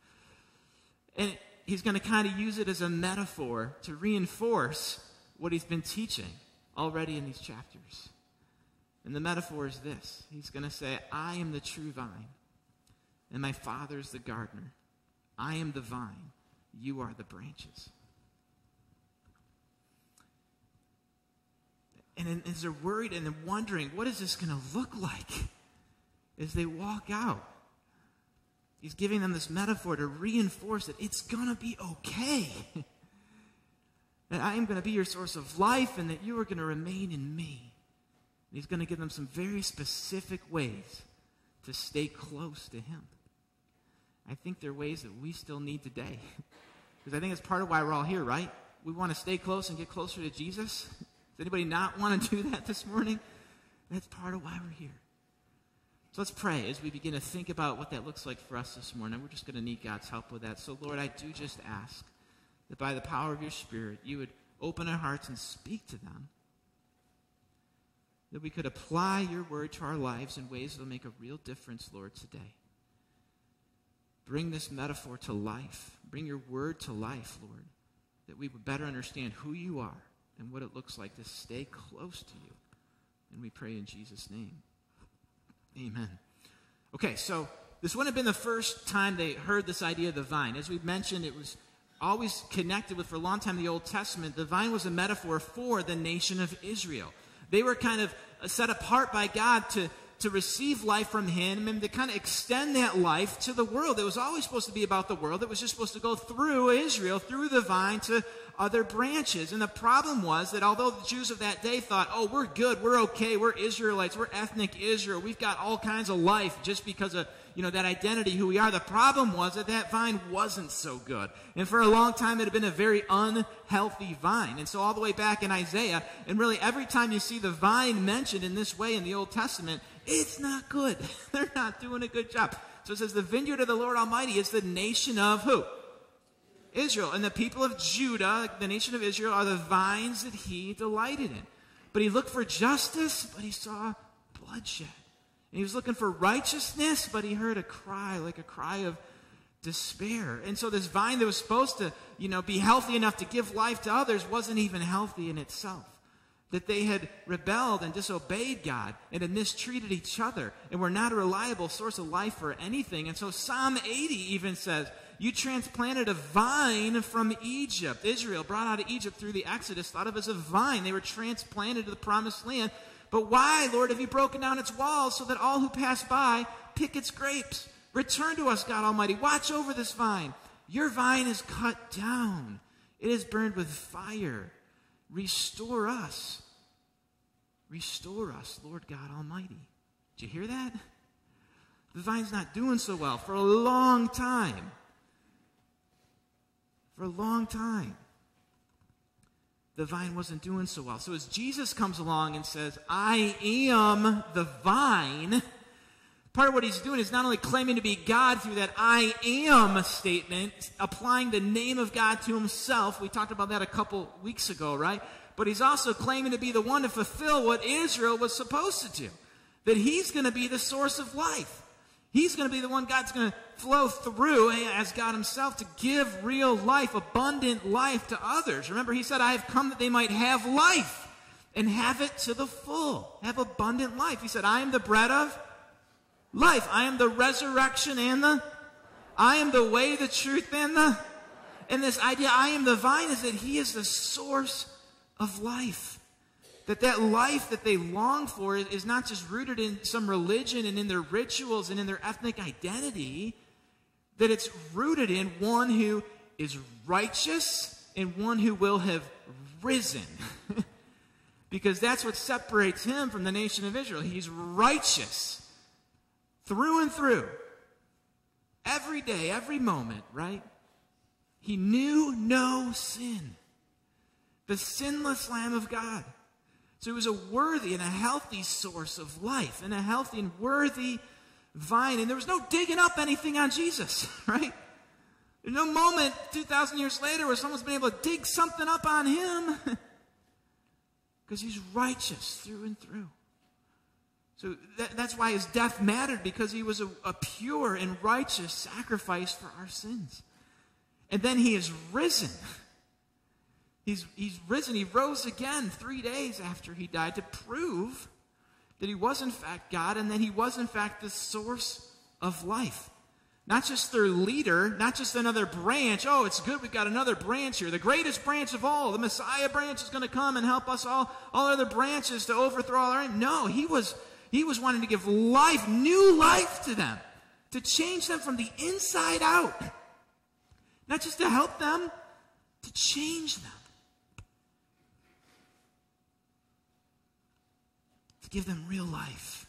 and he's going to kind of use it as a metaphor to reinforce what he's been teaching already in these chapters. And the metaphor is this. He's going to say, I am the true vine, and my Father is the gardener. I am the vine. You are the branches. And as they're worried and they're wondering, what is this going to look like as they walk out? He's giving them this metaphor to reinforce that it's going to be okay. That I am going to be your source of life and that you are going to remain in me. And he's going to give them some very specific ways to stay close to him. I think they're ways that we still need today. Because I think it's part of why we're all here, right? We want to stay close and get closer to Jesus. Does anybody not want to do that this morning? That's part of why we're here. So let's pray as we begin to think about what that looks like for us this morning. We're just going to need God's help with that. So, Lord, I do just ask that by the power of your Spirit, you would open our hearts and speak to them. That we could apply your word to our lives in ways that will make a real difference, Lord, today. Bring this metaphor to life. Bring your word to life, Lord. That we would better understand who you are and what it looks like to stay close to you. And we pray in Jesus' name. Amen. Okay, so this wouldn't have been the first time they heard this idea of the vine. As we've mentioned, it was always connected with, for a long time in the Old Testament, the vine was a metaphor for the nation of Israel. They were kind of set apart by God to receive life from him and to kind of extend that life to the world. It was always supposed to be about the world. It was just supposed to go through Israel, through the vine, to other branches. And the problem was that although the Jews of that day thought, oh, we're good, we're okay, we're Israelites, we're ethnic Israel, we've got all kinds of life just because of, that identity, who we are. The problem was that vine wasn't so good. And for a long time, it had been a very unhealthy vine. And so all the way back in Isaiah, and really every time you see the vine mentioned in this way in the Old Testament, it's not good. They're not doing a good job. So it says the vineyard of the Lord Almighty is the nation of who? Israel. And the people of Judah, the nation of Israel, are the vines that he delighted in. But he looked for justice, but he saw bloodshed. And he was looking for righteousness, but he heard a cry, like a cry of despair. And so this vine that was supposed to, be healthy enough to give life to others wasn't even healthy in itself. that they had rebelled and disobeyed God and had mistreated each other and were not a reliable source of life for anything. And so Psalm 80 even says, you transplanted a vine from Egypt. Israel, brought out of Egypt through the Exodus, thought of as a vine. They were transplanted to the promised land. But why, Lord, have you broken down its walls so that all who pass by pick its grapes? Return to us, God Almighty. Watch over this vine. Your vine is cut down. It is burned with fire. Restore us. Restore us, Lord God Almighty. Did you hear that? The vine's not doing so well for a long time. For a long time. The vine wasn't doing so well. So as Jesus comes along and says, I am the vine, part of what he's doing is not only claiming to be God through that I am statement, applying the name of God to himself. We talked about that a couple weeks ago, right? But he's also claiming to be the one to fulfill what Israel was supposed to do. That he's going to be the source of life. He's going to be the one God's going to flow through as God himself to give real life, abundant life to others. Remember, he said, I have come that they might have life and have it to the full. Have abundant life. He said, I am the bread of life. I am the resurrection and I am the way, the truth, and this idea, I am the vine, is that he is the source of life. That life that they long for is not just rooted in some religion and in their rituals and in their ethnic identity, that it's rooted in one who is righteous and one who will have risen. Because that's what separates him from the nation of Israel. He's righteous through and through. Every day, every moment, right? He knew no sin. The sinless Lamb of God. So it was a worthy and a healthy source of life and a healthy and worthy vine. And there was no digging up anything on Jesus, right? There's no moment 2,000 years later where someone's been able to dig something up on him. Because he's righteous through and through. So that's why his death mattered, because he was a pure and righteous sacrifice for our sins. And then he is risen. He's risen. He rose again 3 days after he died to prove that he was in fact God and that he was in fact the source of life. Not just their leader, not just another branch. Oh, it's good we've got another branch here. The greatest branch of all. The Messiah branch is going to come and help us all other branches to overthrow all our... No, he was wanting to give life, new life to them. To change them from the inside out. Not just to help them, to change them. To give them real life.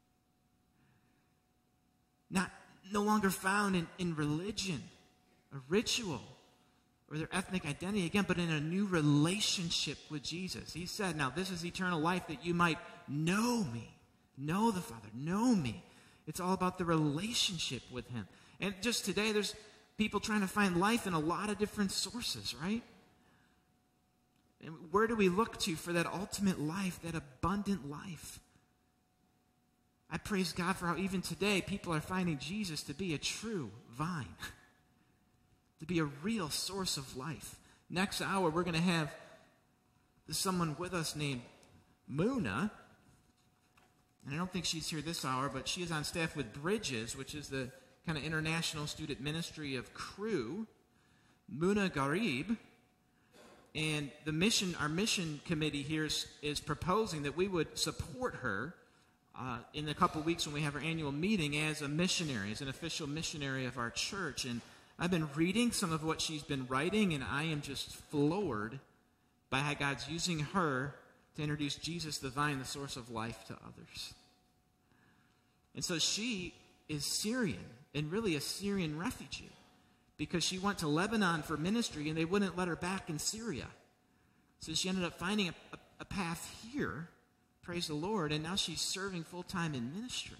No longer found in religion, a ritual, or their ethnic identity again, but in a new relationship with Jesus. He said, now this is eternal life, that you might know me, know the Father, know me. It's all about the relationship with him. And just today, there's people trying to find life in a lot of different sources, right? And where do we look to for that ultimate life, that abundant life? I praise God for how even today people are finding Jesus to be a true vine, to be a real source of life. Next hour, we're going to have someone with us named Muna. And I don't think she's here this hour, but she is on staff with Bridges, which is the kind of international student ministry of Cru. Muna Garib. And our mission committee here is proposing that we would support her in a couple weeks when we have our annual meeting as a missionary, as an official missionary of our church. And I've been reading some of what she's been writing, and I am just floored by how God's using her to introduce Jesus, the vine, the source of life, to others. And so she is Syrian, and really a Syrian refugee, because she went to Lebanon for ministry, and they wouldn't let her back in Syria. So she ended up finding a path here, praise the Lord, and now she's serving full-time in ministry.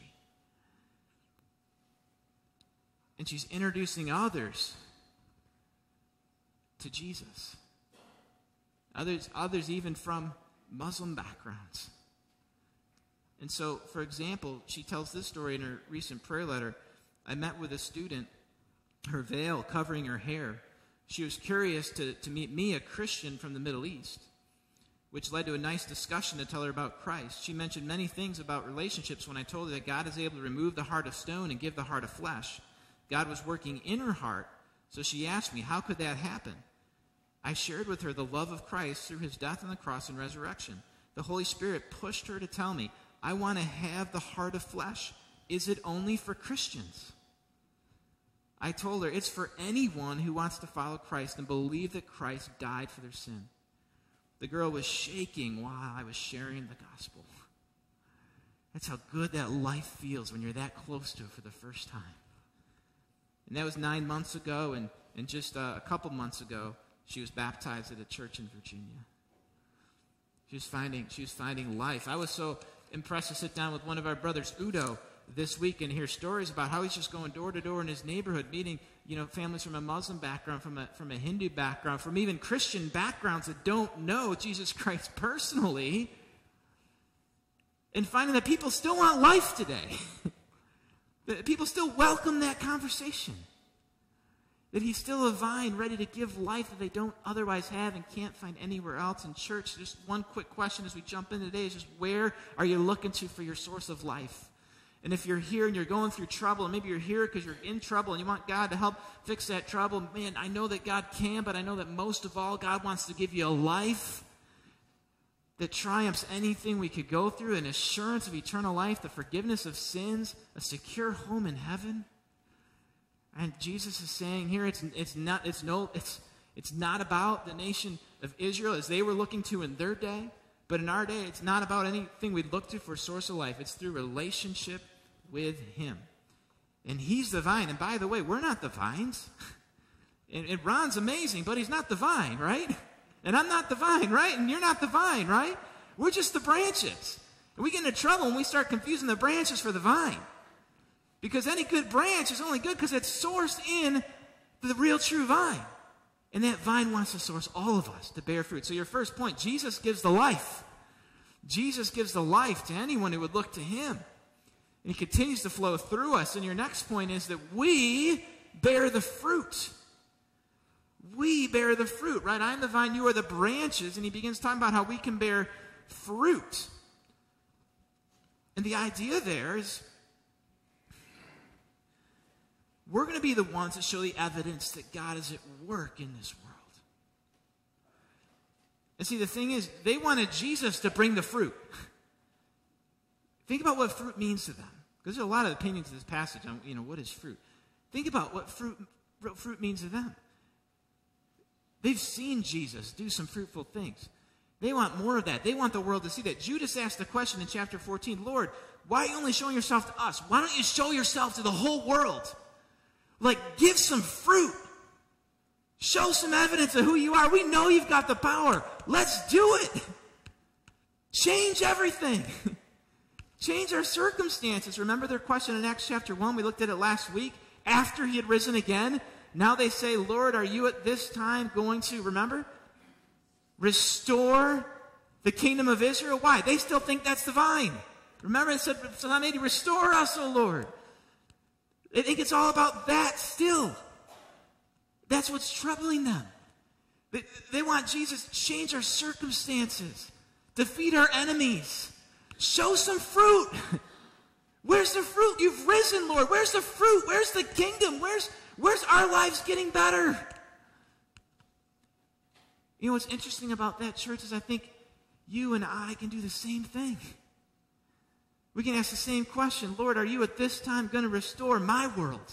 And she's introducing others to Jesus. Others even from Muslim backgrounds. And so, for example, she tells this story in her recent prayer letter. I met with a student, her veil covering her hair. She was curious to meet me, a Christian from the Middle East. which led to a nice discussion to tell her about Christ. She mentioned many things about relationships when I told her that God is able to remove the heart of stone and give the heart of flesh. God was working in her heart, so she asked me, how could that happen? I shared with her the love of Christ through his death on the cross and resurrection. The Holy Spirit pushed her to tell me, I want to have the heart of flesh. Is it only for Christians? I told her it's for anyone who wants to follow Christ and believe that Christ died for their sin. The girl was shaking while I was sharing the gospel. That's how good that life feels when you're that close to it for the first time. And that was 9 months ago, and just a couple months ago, she was baptized at a church in Virginia. She was finding life. I was so impressed to sit down with one of our brothers, Udo, this week and hear stories about how he's just going door to door in his neighborhood, meeting, families from a Muslim background, from a Hindu background, from even Christian backgrounds that don't know Jesus Christ personally, and finding that people still want life today. That people still welcome that conversation. That he's still a vine ready to give life that they don't otherwise have and can't find anywhere else in church. Just one quick question as we jump in today is just, where are you looking to for your source of life? And if you're here and you're going through trouble, and maybe you're here because you're in trouble and you want God to help fix that trouble, man, I know that God can, but I know that most of all, God wants to give you a life that triumphs anything we could go through, an assurance of eternal life, the forgiveness of sins, a secure home in heaven. And Jesus is saying here, it's not about the nation of Israel as they were looking to in their day, but in our day, it's not about anything we look to for a source of life. It's through relationship with him. And he's the vine. And by the way, we're not the vines. And Ron's amazing, but he's not the vine, right? And I'm not the vine, right? And you're not the vine, right? We're just the branches. And we get into trouble when we start confusing the branches for the vine. Because any good branch is only good because it's sourced in the real true vine. And that vine wants to source all of us to bear fruit. So your first point, Jesus gives the life. Jesus gives the life to anyone who would look to him. And he continues to flow through us. And your next point is that we bear the fruit. We bear the fruit, right? I'm the vine, you are the branches. And he begins talking about how we can bear fruit. And the idea there is we're going to be the ones that show the evidence that God is at work in this world. And see, the thing is, they wanted Jesus to bring the fruit. Think about what fruit means to them. Because there's a lot of opinions in this passage on, what is fruit. Think about what fruit means to them. They've seen Jesus do some fruitful things. They want more of that. They want the world to see that. Judas asked the question in chapter 14, Lord, why are you only showing yourself to us? Why don't you show yourself to the whole world? Give some fruit. Show some evidence of who you are. We know you've got the power. Let's do it. Change everything. Change our circumstances. Remember their question in Acts chapter 1? We looked at it last week. After he had risen again, now they say, Lord, are you at this time going to, remember, restore the kingdom of Israel? Why? They still think that's the vine. Remember it said, so I made you restore us, O Lord. They think it's all about that still. That's what's troubling them. They want Jesus to change our circumstances, defeat our enemies, show some fruit. Where's the fruit? You've risen, Lord. Where's the fruit? Where's the kingdom? Where's our lives getting better? You know what's interesting about that, church, is I think you and I can do the same thing. We can ask the same question. Lord, are you at this time going to restore my world?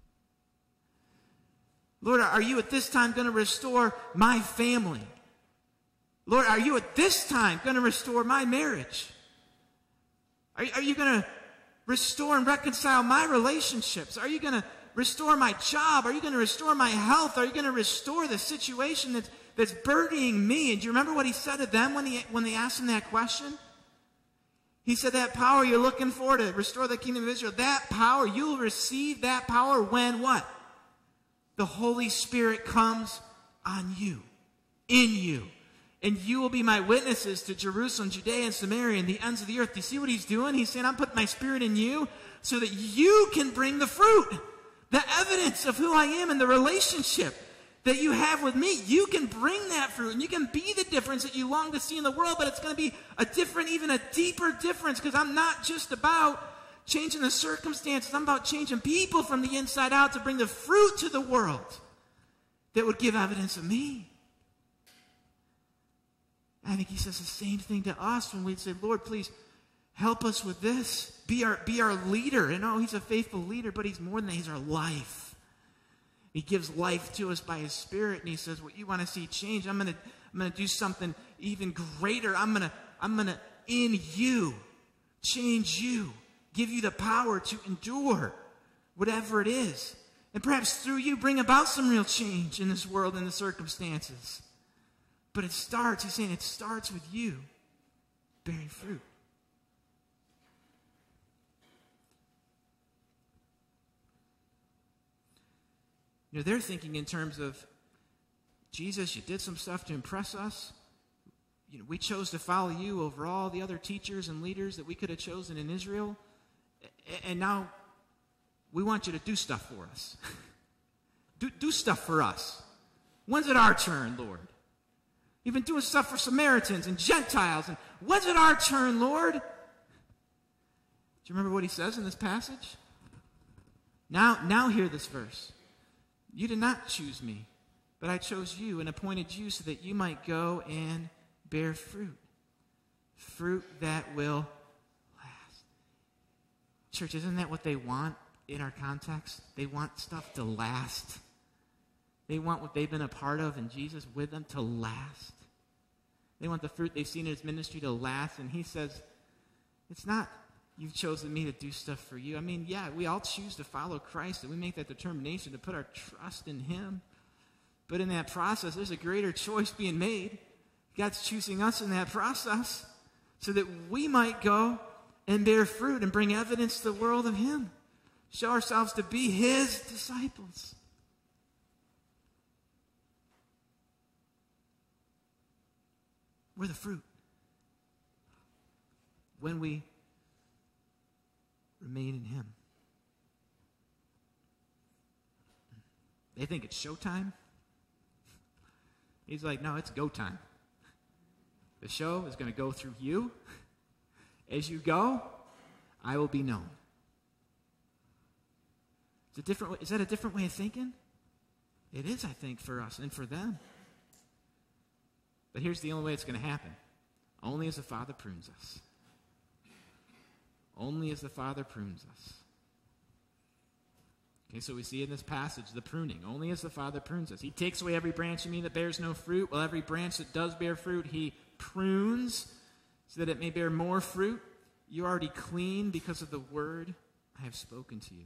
Lord, are you at this time going to restore my family? Lord, are you at this time going to restore my marriage? Are you going to restore and reconcile my relationships? Are you going to restore my job? Are you going to restore my health? Are you going to restore the situation that's burdening me? And do you remember what he said to them when they asked him that question? He said that power you're looking for to restore the kingdom of Israel, that power, you'll receive that power when what? The Holy Spirit comes on you, in you. And you will be my witnesses to Jerusalem, Judea, and Samaria, and the ends of the earth. Do you see what he's doing? He's saying, I'm putting my spirit in you so that you can bring the fruit, the evidence of who I am and the relationship. that you have with me, you can bring that fruit and you can be the difference that you long to see in the world, but it's going to be a different, even a deeper difference, because I'm not just about changing the circumstances. I'm about changing people from the inside out to bring the fruit to the world that would give evidence of me. I think he says the same thing to us when we say, Lord, please help us with this. Be our leader. And he's a faithful leader, but he's more than that. He's our life. He gives life to us by his Spirit, and he says, what you want to see change, I'm gonna do something even greater. I'm gonna in you change you, give you the power to endure whatever it is. And perhaps through you bring about some real change in this world and the circumstances. But he's saying it starts with you bearing fruit. They're thinking in terms of, Jesus, you did some stuff to impress us. We chose to follow you over all the other teachers and leaders that we could have chosen in Israel. And now we want you to do stuff for us. do stuff for us. When's it our turn, Lord? You've been doing stuff for Samaritans and Gentiles. And when's it our turn, Lord? Do you remember what he says in this passage? Now hear this verse. You did not choose me, but I chose you and appointed you so that you might go and bear fruit. Fruit that will last. Church, isn't that what they want in our context? They want stuff to last. They want what they've been a part of in Jesus with them to last. They want the fruit they've seen in his ministry to last. And he says, it's not you've chosen me to do stuff for you. I mean, yeah, we all choose to follow Christ, and we make that determination to put our trust in him. But in that process, there's a greater choice being made. God's choosing us in that process so that we might go and bear fruit and bring evidence to the world of him. Show ourselves to be his disciples. We're the fruit. When we remain in him. They think it's showtime. He's like, no, it's go time. The show is going to go through you. As you go, I will be known. Is that a different way of thinking? It is, I think, for us and for them. But here's the only way it's going to happen. Only as the Father prunes us. Only as the Father prunes us. Okay, so we see in this passage the pruning. Only as the Father prunes us. He takes away every branch in me that bears no fruit. Well, every branch that does bear fruit, he prunes so that it may bear more fruit. You're already clean because of the word I have spoken to you.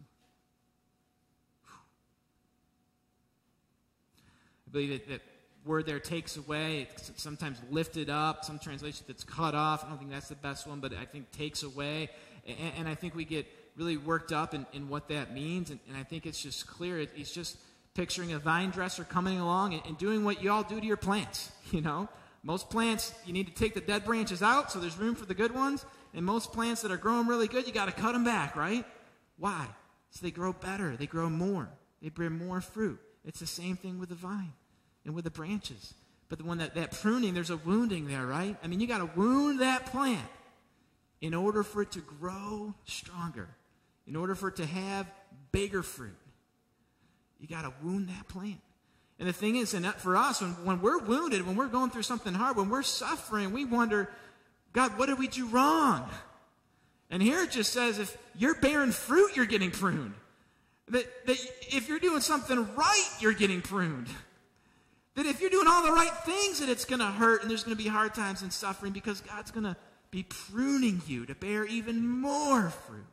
I believe that word there takes away. It's sometimes lifted up. Some translation that's cut off. I don't think that's the best one, but I think takes away. And I think we get really worked up in what that means. And I think it's just clear. He's just picturing a vine dresser coming along and doing what you all do to your plants. Most plants, you need to take the dead branches out so there's room for the good ones. And most plants that are growing really good, you got to cut them back, right? Why? So they grow better. They grow more. They bear more fruit. It's the same thing with the vine and with the branches. But the one that pruning, there's a wounding there, right? I mean, you got to wound that plant in order for it to grow stronger, in order for it to have bigger fruit. You got to wound that plant. And the thing is, and for us, when we're wounded, when we're going through something hard, when we're suffering, we wonder, God, what did we do wrong? And here it just says, if you're bearing fruit, you're getting pruned. That if you're doing something right, you're getting pruned. That if you're doing all the right things, that it's going to hurt and there's going to be hard times and suffering because God's going to be pruning you to bear even more fruit.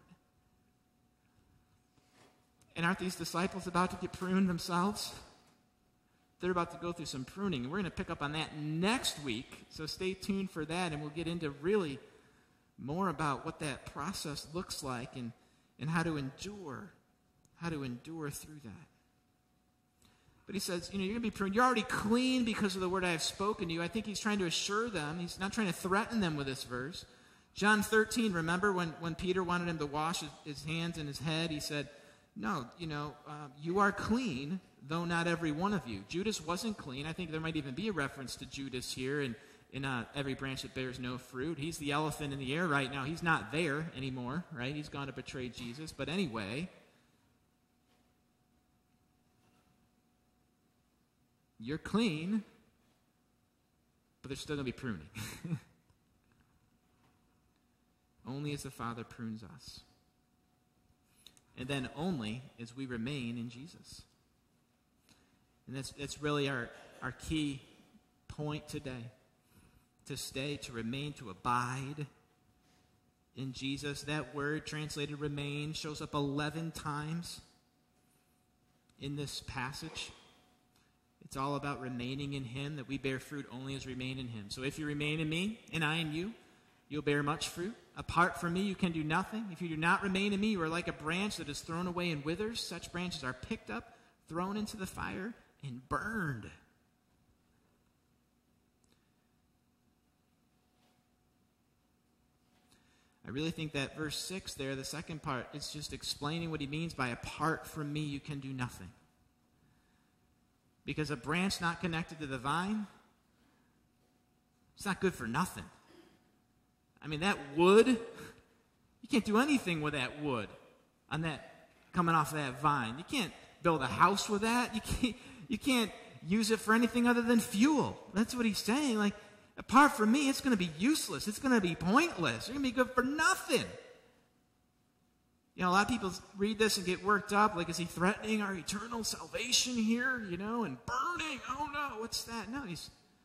And aren't these disciples about to get pruned themselves? They're about to go through some pruning. And we're going to pick up on that next week. So stay tuned for that. And we'll get into really more about what that process looks like and how to endure through that. But he says, you're going to be pruned. You're already clean because of the word I have spoken to you. I think he's trying to assure them. He's not trying to threaten them with this verse. John 13, remember when Peter wanted him to wash his hands and his head? He said, no, you are clean. though not every one of you. Judas wasn't clean. I think there might even be a reference to Judas here in every branch that bears no fruit. He's the elephant in the air right now. He's not there anymore, right? He's gone to betray Jesus. But anyway, you're clean, but there's still going to be pruning. Only as the Father prunes us. And then only as we remain in Jesus. And that's really our key point today. To stay, to remain, to abide in Jesus. That word translated remain shows up 11 times in this passage. It's all about remaining in him, that we bear fruit only as we remain in him. So if you remain in me and I in you, you'll bear much fruit. Apart from me, you can do nothing. If you do not remain in me, you are like a branch that is thrown away and withers. Such branches are picked up, thrown into the fire, and burned. I really think that verse 6 there, the second part, it's just explaining what he means by apart from me, you can do nothing. Because a branch not connected to the vine, it's not good for nothing. I mean, that wood, you can't do anything with that wood on that coming off of that vine. You can't build a house with that. You can't use it for anything other than fuel. That's what he's saying. Like, apart from me, it's going to be useless. It's going to be pointless. You're going to be good for nothing. You know, a lot of people read this and get worked up. Like, is he threatening our eternal salvation here? You know, and burning. Oh, no, what's that? No, he's...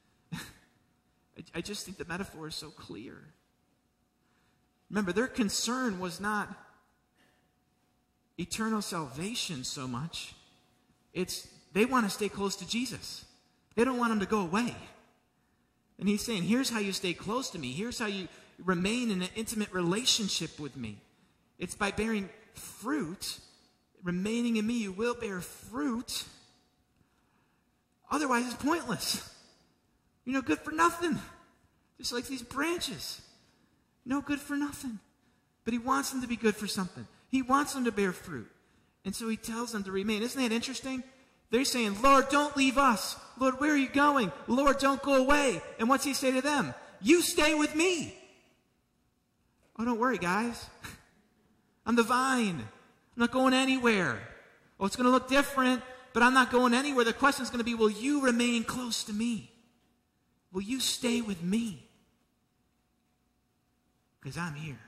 I just think the metaphor is so clear. Remember, their concern was not eternal salvation so much. It's they want to stay close to Jesus. They don't want him to go away. And he's saying, here's how you stay close to me. Here's how you remain in an intimate relationship with me. It's by bearing fruit. Remaining in me, you will bear fruit. Otherwise, it's pointless. You're no good for nothing. Just like these branches. No good for nothing. But he wants them to be good for something. He wants them to bear fruit. And so he tells them to remain. Isn't that interesting? They're saying, Lord, don't leave us. Lord, where are you going? Lord, don't go away. And what's he say to them? You stay with me. Oh, don't worry, guys. I'm the vine. I'm not going anywhere. Oh, it's going to look different, but I'm not going anywhere. The question is going to be, will you remain close to me? Will you stay with me? Because I'm here.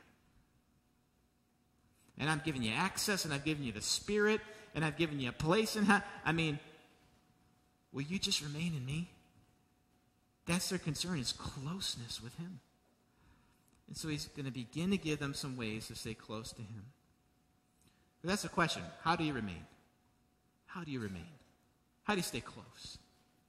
And I'm giving you access, and I've given you the Spirit, and I've given you a place in heaven. I mean, will you just remain in me? That's their concern, is closeness with him. And so he's going to begin to give them some ways to stay close to him. But that's the question. How do you remain? How do you remain? How do you stay close?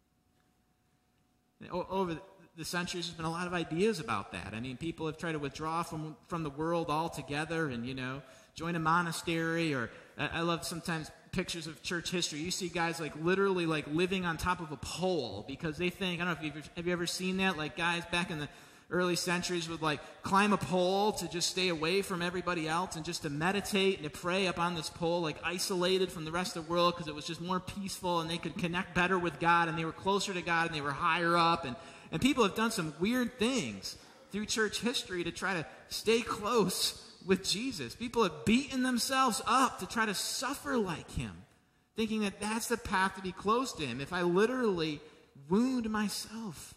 Over the centuries, there's been a lot of ideas about that. I mean, people have tried to withdraw from the world altogether and, you know, join a monastery. Or I love sometimes pictures of church history. You see guys like literally like living on top of a pole because they think, I don't know if have you ever seen that? Like guys back in the early centuries would like climb a pole to just stay away from everybody else and just to meditate and to pray up on this pole, like isolated from the rest of the world because it was just more peaceful and they could connect better with God and they were closer to God and they were higher up. And people have done some weird things through church history to try to stay close with Jesus. People have beaten themselves up to try to suffer like him, thinking that that's the path to be close to him. If I literally wound myself.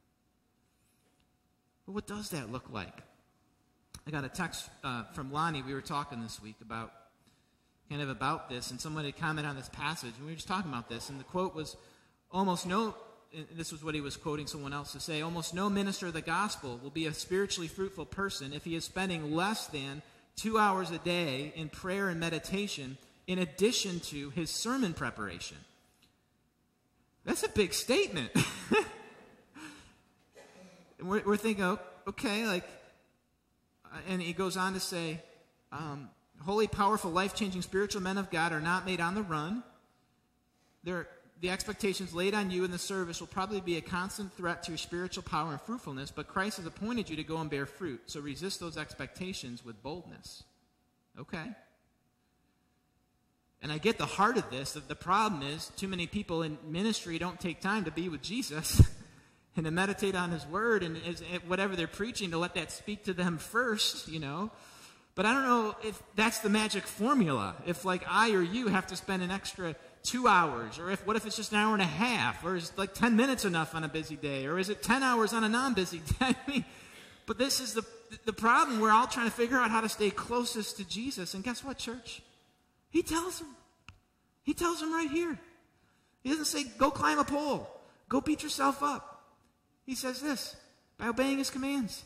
Well, what does that look like? I got a text from Lonnie. We were talking this week about this, and someone had commented on this passage, and we were just talking about this, and the quote was, this was what he was quoting someone else to say, almost no minister of the gospel will be a spiritually fruitful person if he is spending less than 2 hours a day in prayer and meditation in addition to his sermon preparation. That's a big statement. And we're thinking, okay, and he goes on to say, holy, powerful, life-changing spiritual men of God are not made on the run. The expectations laid on you in the service will probably be a constant threat to your spiritual power and fruitfulness, but Christ has appointed you to go and bear fruit, so resist those expectations with boldness. Okay. And I get the heart of this. That the problem is too many people in ministry don't take time to be with Jesus and to meditate on his word and whatever they're preaching, to let that speak to them first, you know. But I don't know if that's the magic formula. If, like, I or you have to spend an extra 2 hours, or what if it's just an hour and a half, or is like 10 minutes enough on a busy day, or is it 10 hours on a non-busy day? I mean, but this is the problem. We're all trying to figure out how to stay closest to Jesus. And guess what, church? He tells them. He tells them right here. He doesn't say, go climb a pole. Go beat yourself up. He says this, by obeying his commands.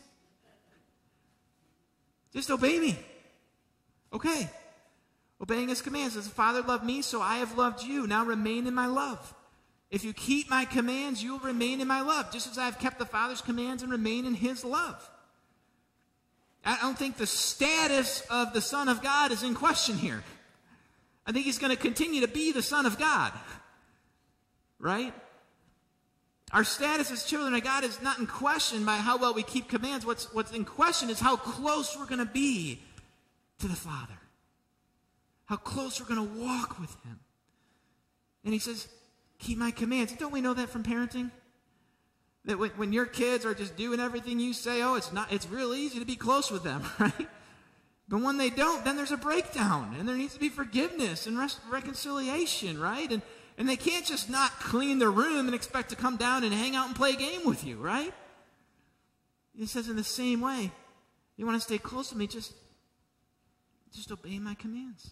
Just obey me. Okay. Obeying his commands. As the Father loved me, so I have loved you. Now remain in my love. If you keep my commands, you will remain in my love, just as I have kept the Father's commands and remain in his love. I don't think the status of the Son of God is in question here. I think he's going to continue to be the Son of God. Right? Our status as children of God is not in question by how well we keep commands. What's in question is how close we're going to be to the Father. How close we're going to walk with him. And he says, keep my commands. Don't we know that from parenting? That when your kids are just doing everything you say, it's real easy to be close with them, right? But when they don't, then there's a breakdown, and there needs to be forgiveness and reconciliation, right? And they can't just not clean their room and expect to come down and hang out and play a game with you, right? He says in the same way, you want to stay close to me, just obey my commands.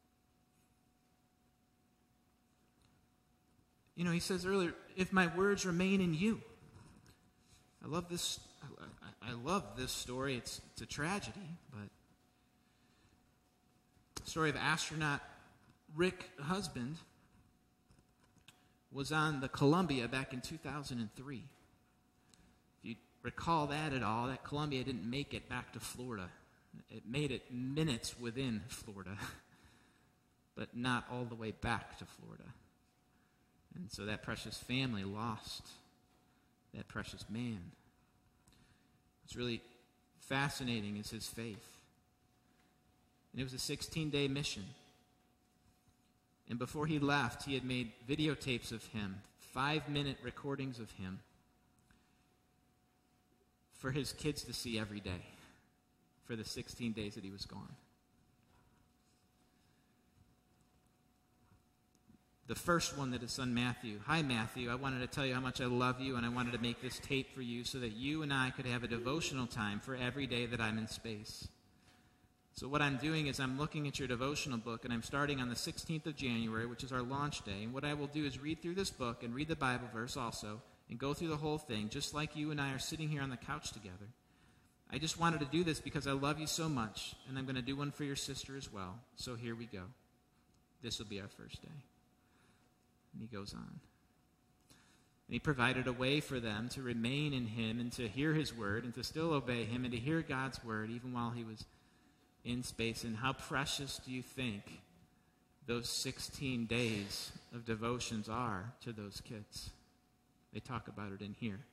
You know, he says earlier, if my words remain in you. I love this story. It's a tragedy, but the story of astronaut Rick Husband was on the Columbia back in 2003. If you recall that at all, that Columbia didn't make it back to Florida. It made it minutes within Florida, but not all the way back to Florida. And so that precious family lost that precious man. What's really fascinating is his faith. And it was a 16-day mission. And before he left, he had made videotapes of him, 5-minute recordings of him, for his kids to see every day for the 16 days that he was gone. The first one that his son Matthew, hi Matthew, I wanted to tell you how much I love you, and I wanted to make this tape for you so that you and I could have a devotional time for every day that I'm in space. So what I'm doing is I'm looking at your devotional book, and I'm starting on the 16th of January, which is our launch day. And what I will do is read through this book and read the Bible verse also, and go through the whole thing, just like you and I are sitting here on the couch together. I just wanted to do this because I love you so much, and I'm going to do one for your sister as well. So here we go. This will be our first day. And he goes on. And he provided a way for them to remain in him and to hear his word and to still obey him and to hear God's word even while he was in space. And how precious do you think those 16 days of devotions are to those kids? They talk about it in here.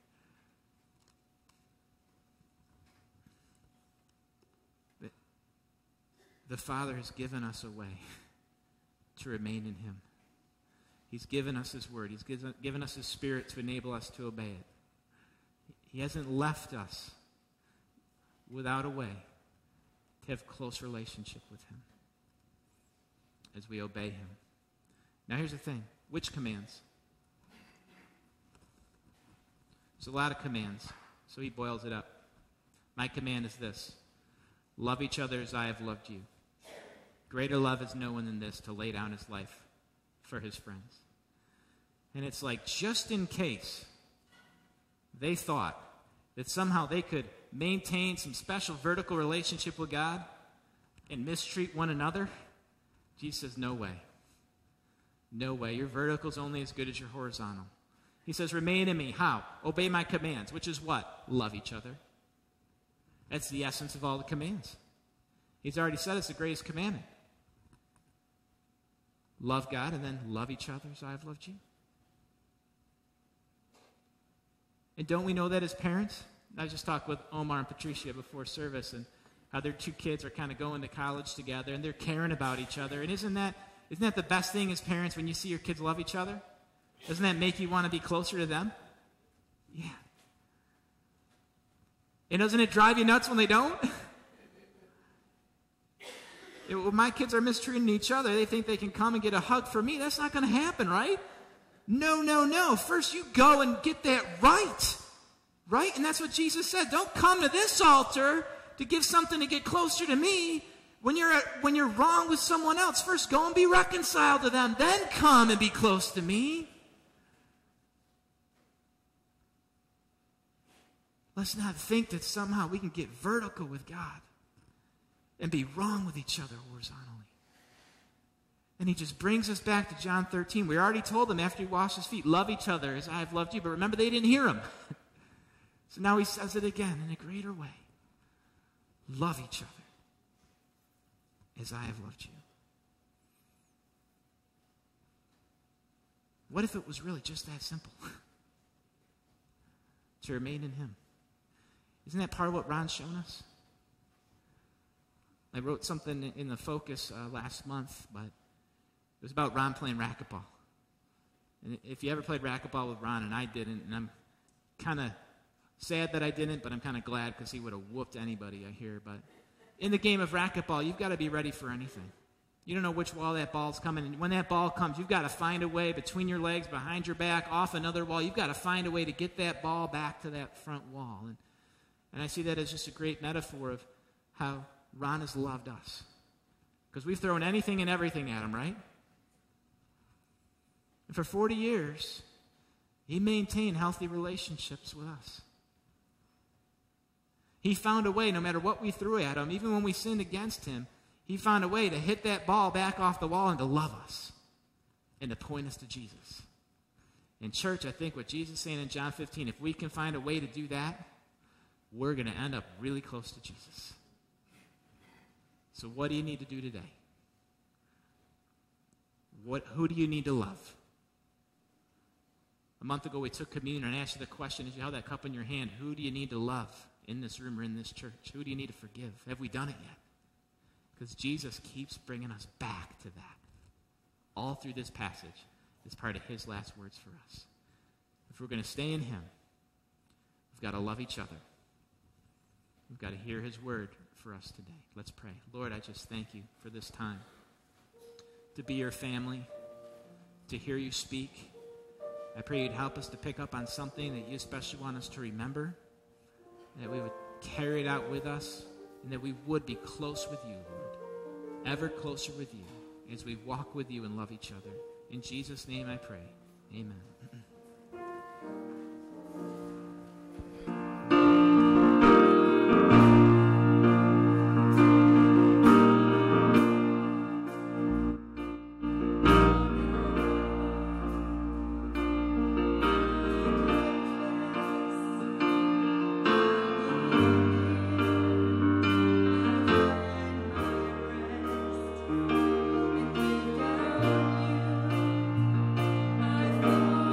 The Father has given us a way to remain in him. He's given us his word. He's given us his Spirit to enable us to obey it. He hasn't left us without a way to have close relationship with him as we obey him. Now here's the thing. Which commands? There's a lot of commands, so he boils it up. My command is this: love each other as I have loved you. Greater love is no one than this, to lay down his life for his friends. And it's like, just in case they thought that somehow they could maintain some special vertical relationship with God and mistreat one another, Jesus says, no way. No way. Your vertical is only as good as your horizontal. He says, remain in me. How? Obey my commands, which is what? Love each other. That's the essence of all the commands. He's already said it's the greatest commandment. Love God and then love each other as I have loved you. And don't we know that as parents? I just talked with Omar and Patricia before service and how their two kids are kind of going to college together and they're caring about each other. And isn't that Isn't that the best thing as parents when you see your kids love each other? Doesn't that make you want to be closer to them? Yeah. And doesn't it drive you nuts when they don't? When my kids are mistreating each other, they think they can come and get a hug from me. That's not going to happen, right? No. First you go and get that right. Right? And that's what Jesus said. Don't come to this altar to give something to get closer to me. When you're wrong with someone else, first go and be reconciled to them. Then come and be close to me. Let's not think that somehow we can get vertical with God and be wrong with each other horizontally. And he just brings us back to John 13. We already told them after he washed his feet, love each other as I have loved you. But remember, they didn't hear him. So now he says it again in a greater way. Love each other as I have loved you. What if it was really just that simple? To remain in him. Isn't that part of what Ron's shown us? I wrote something in the Focus last month, but it was about Ron playing racquetball. And if you ever played racquetball with Ron, and I didn't, and I'm kind of sad that I didn't, but I'm kind of glad because he would have whooped anybody, I hear. But in the game of racquetball, you've got to be ready for anything. You don't know which wall that ball's coming. And when that ball comes, you've got to find a way between your legs, behind your back, off another wall. You've got to find a way to get that ball back to that front wall. And I see that as just a great metaphor of how Ron has loved us. Because we've thrown anything and everything at him, right? And for 40 years, he maintained healthy relationships with us. He found a way, no matter what we threw at him, even when we sinned against him, he found a way to hit that ball back off the wall and to love us and to point us to Jesus. In church, I think what Jesus is saying in John 15, if we can find a way to do that, we're going to end up really close to Jesus. So what do you need to do today? Who do you need to love? A month ago we took communion and I asked you the question, as you held that cup in your hand, who do you need to love in this room or in this church? Who do you need to forgive? Have we done it yet? Because Jesus keeps bringing us back to that. All through this passage is part of his last words for us. If we're going to stay in him, we've got to love each other. We've got to hear his word for us today. Let's pray. Lord, I just thank you for this time to be your family, to hear you speak. I pray you'd help us to pick up on something that you especially want us to remember, that we would carry it out with us, and that we would be close with you, Lord, ever closer with you as we walk with you and love each other. In Jesus' name I pray. Amen. I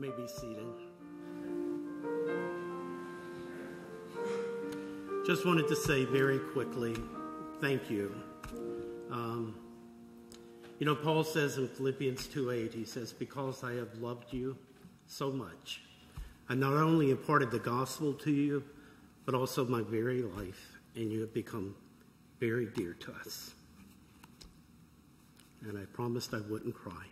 may be seated. Just wanted to say very quickly, thank you. Paul says in Philippians 2:8, he says, because I have loved you so much, I not only imparted the gospel to you, but also my very life, and you have become very dear to us. And I promised I wouldn't cry.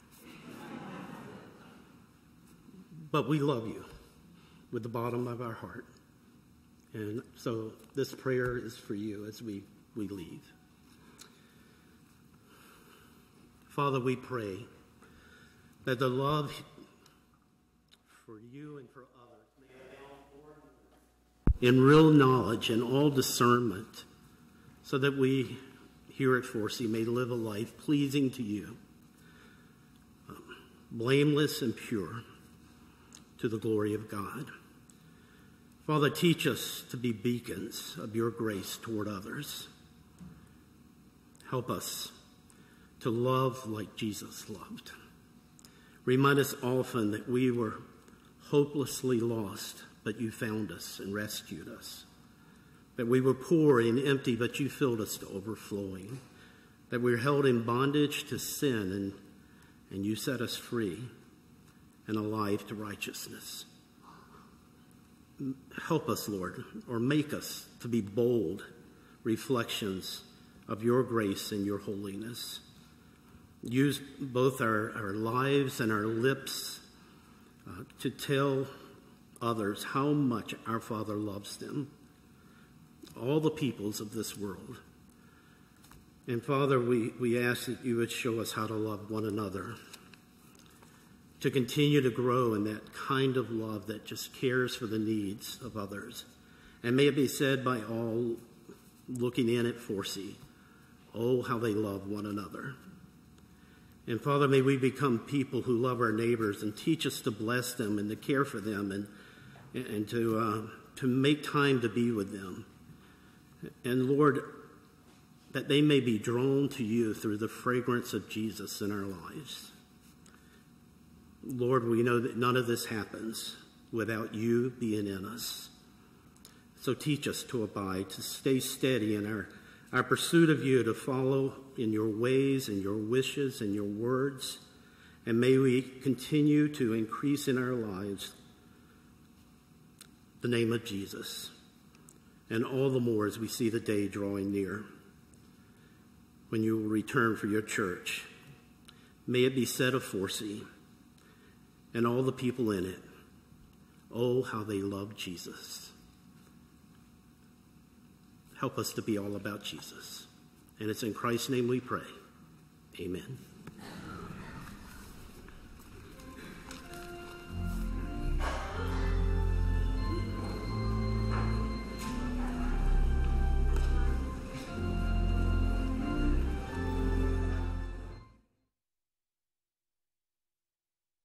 But we love you with the bottom of our heart. And so this prayer is for you as we leave. Father, we pray that the love for you and for others may abound in real knowledge and all discernment, so that we here at Forcey may live a life pleasing to you, blameless and pure, to the glory of God. Father, teach us to be beacons of your grace toward others. Help us to love like Jesus loved. Remind us often that we were hopelessly lost, but you found us and rescued us. That we were poor and empty, but you filled us to overflowing. That we were held in bondage to sin, and you set us free and alive to righteousness. Help us, Lord, or make us to be bold reflections of your grace and your holiness. Use both our lives and our lips to tell others how much our Father loves them, all the peoples of this world. And Father, we ask that you would show us how to love one another, to continue to grow in that kind of love that just cares for the needs of others. And may it be said by all looking in at Forcey, oh, how they love one another. And Father, may we become people who love our neighbors and teach us to bless them and to care for them and to make time to be with them. And Lord, that they may be drawn to you through the fragrance of Jesus in our lives. Lord, we know that none of this happens without you being in us. So teach us to abide, to stay steady in our pursuit of you, to follow in your ways and your wishes and your words. And may we continue to increase in our lives the name of Jesus. And all the more as we see the day drawing near, when you will return for your church. May it be said of Forcey and all the people in it, oh, how they love Jesus. Help us to be all about Jesus. And it's in Christ's name we pray. Amen.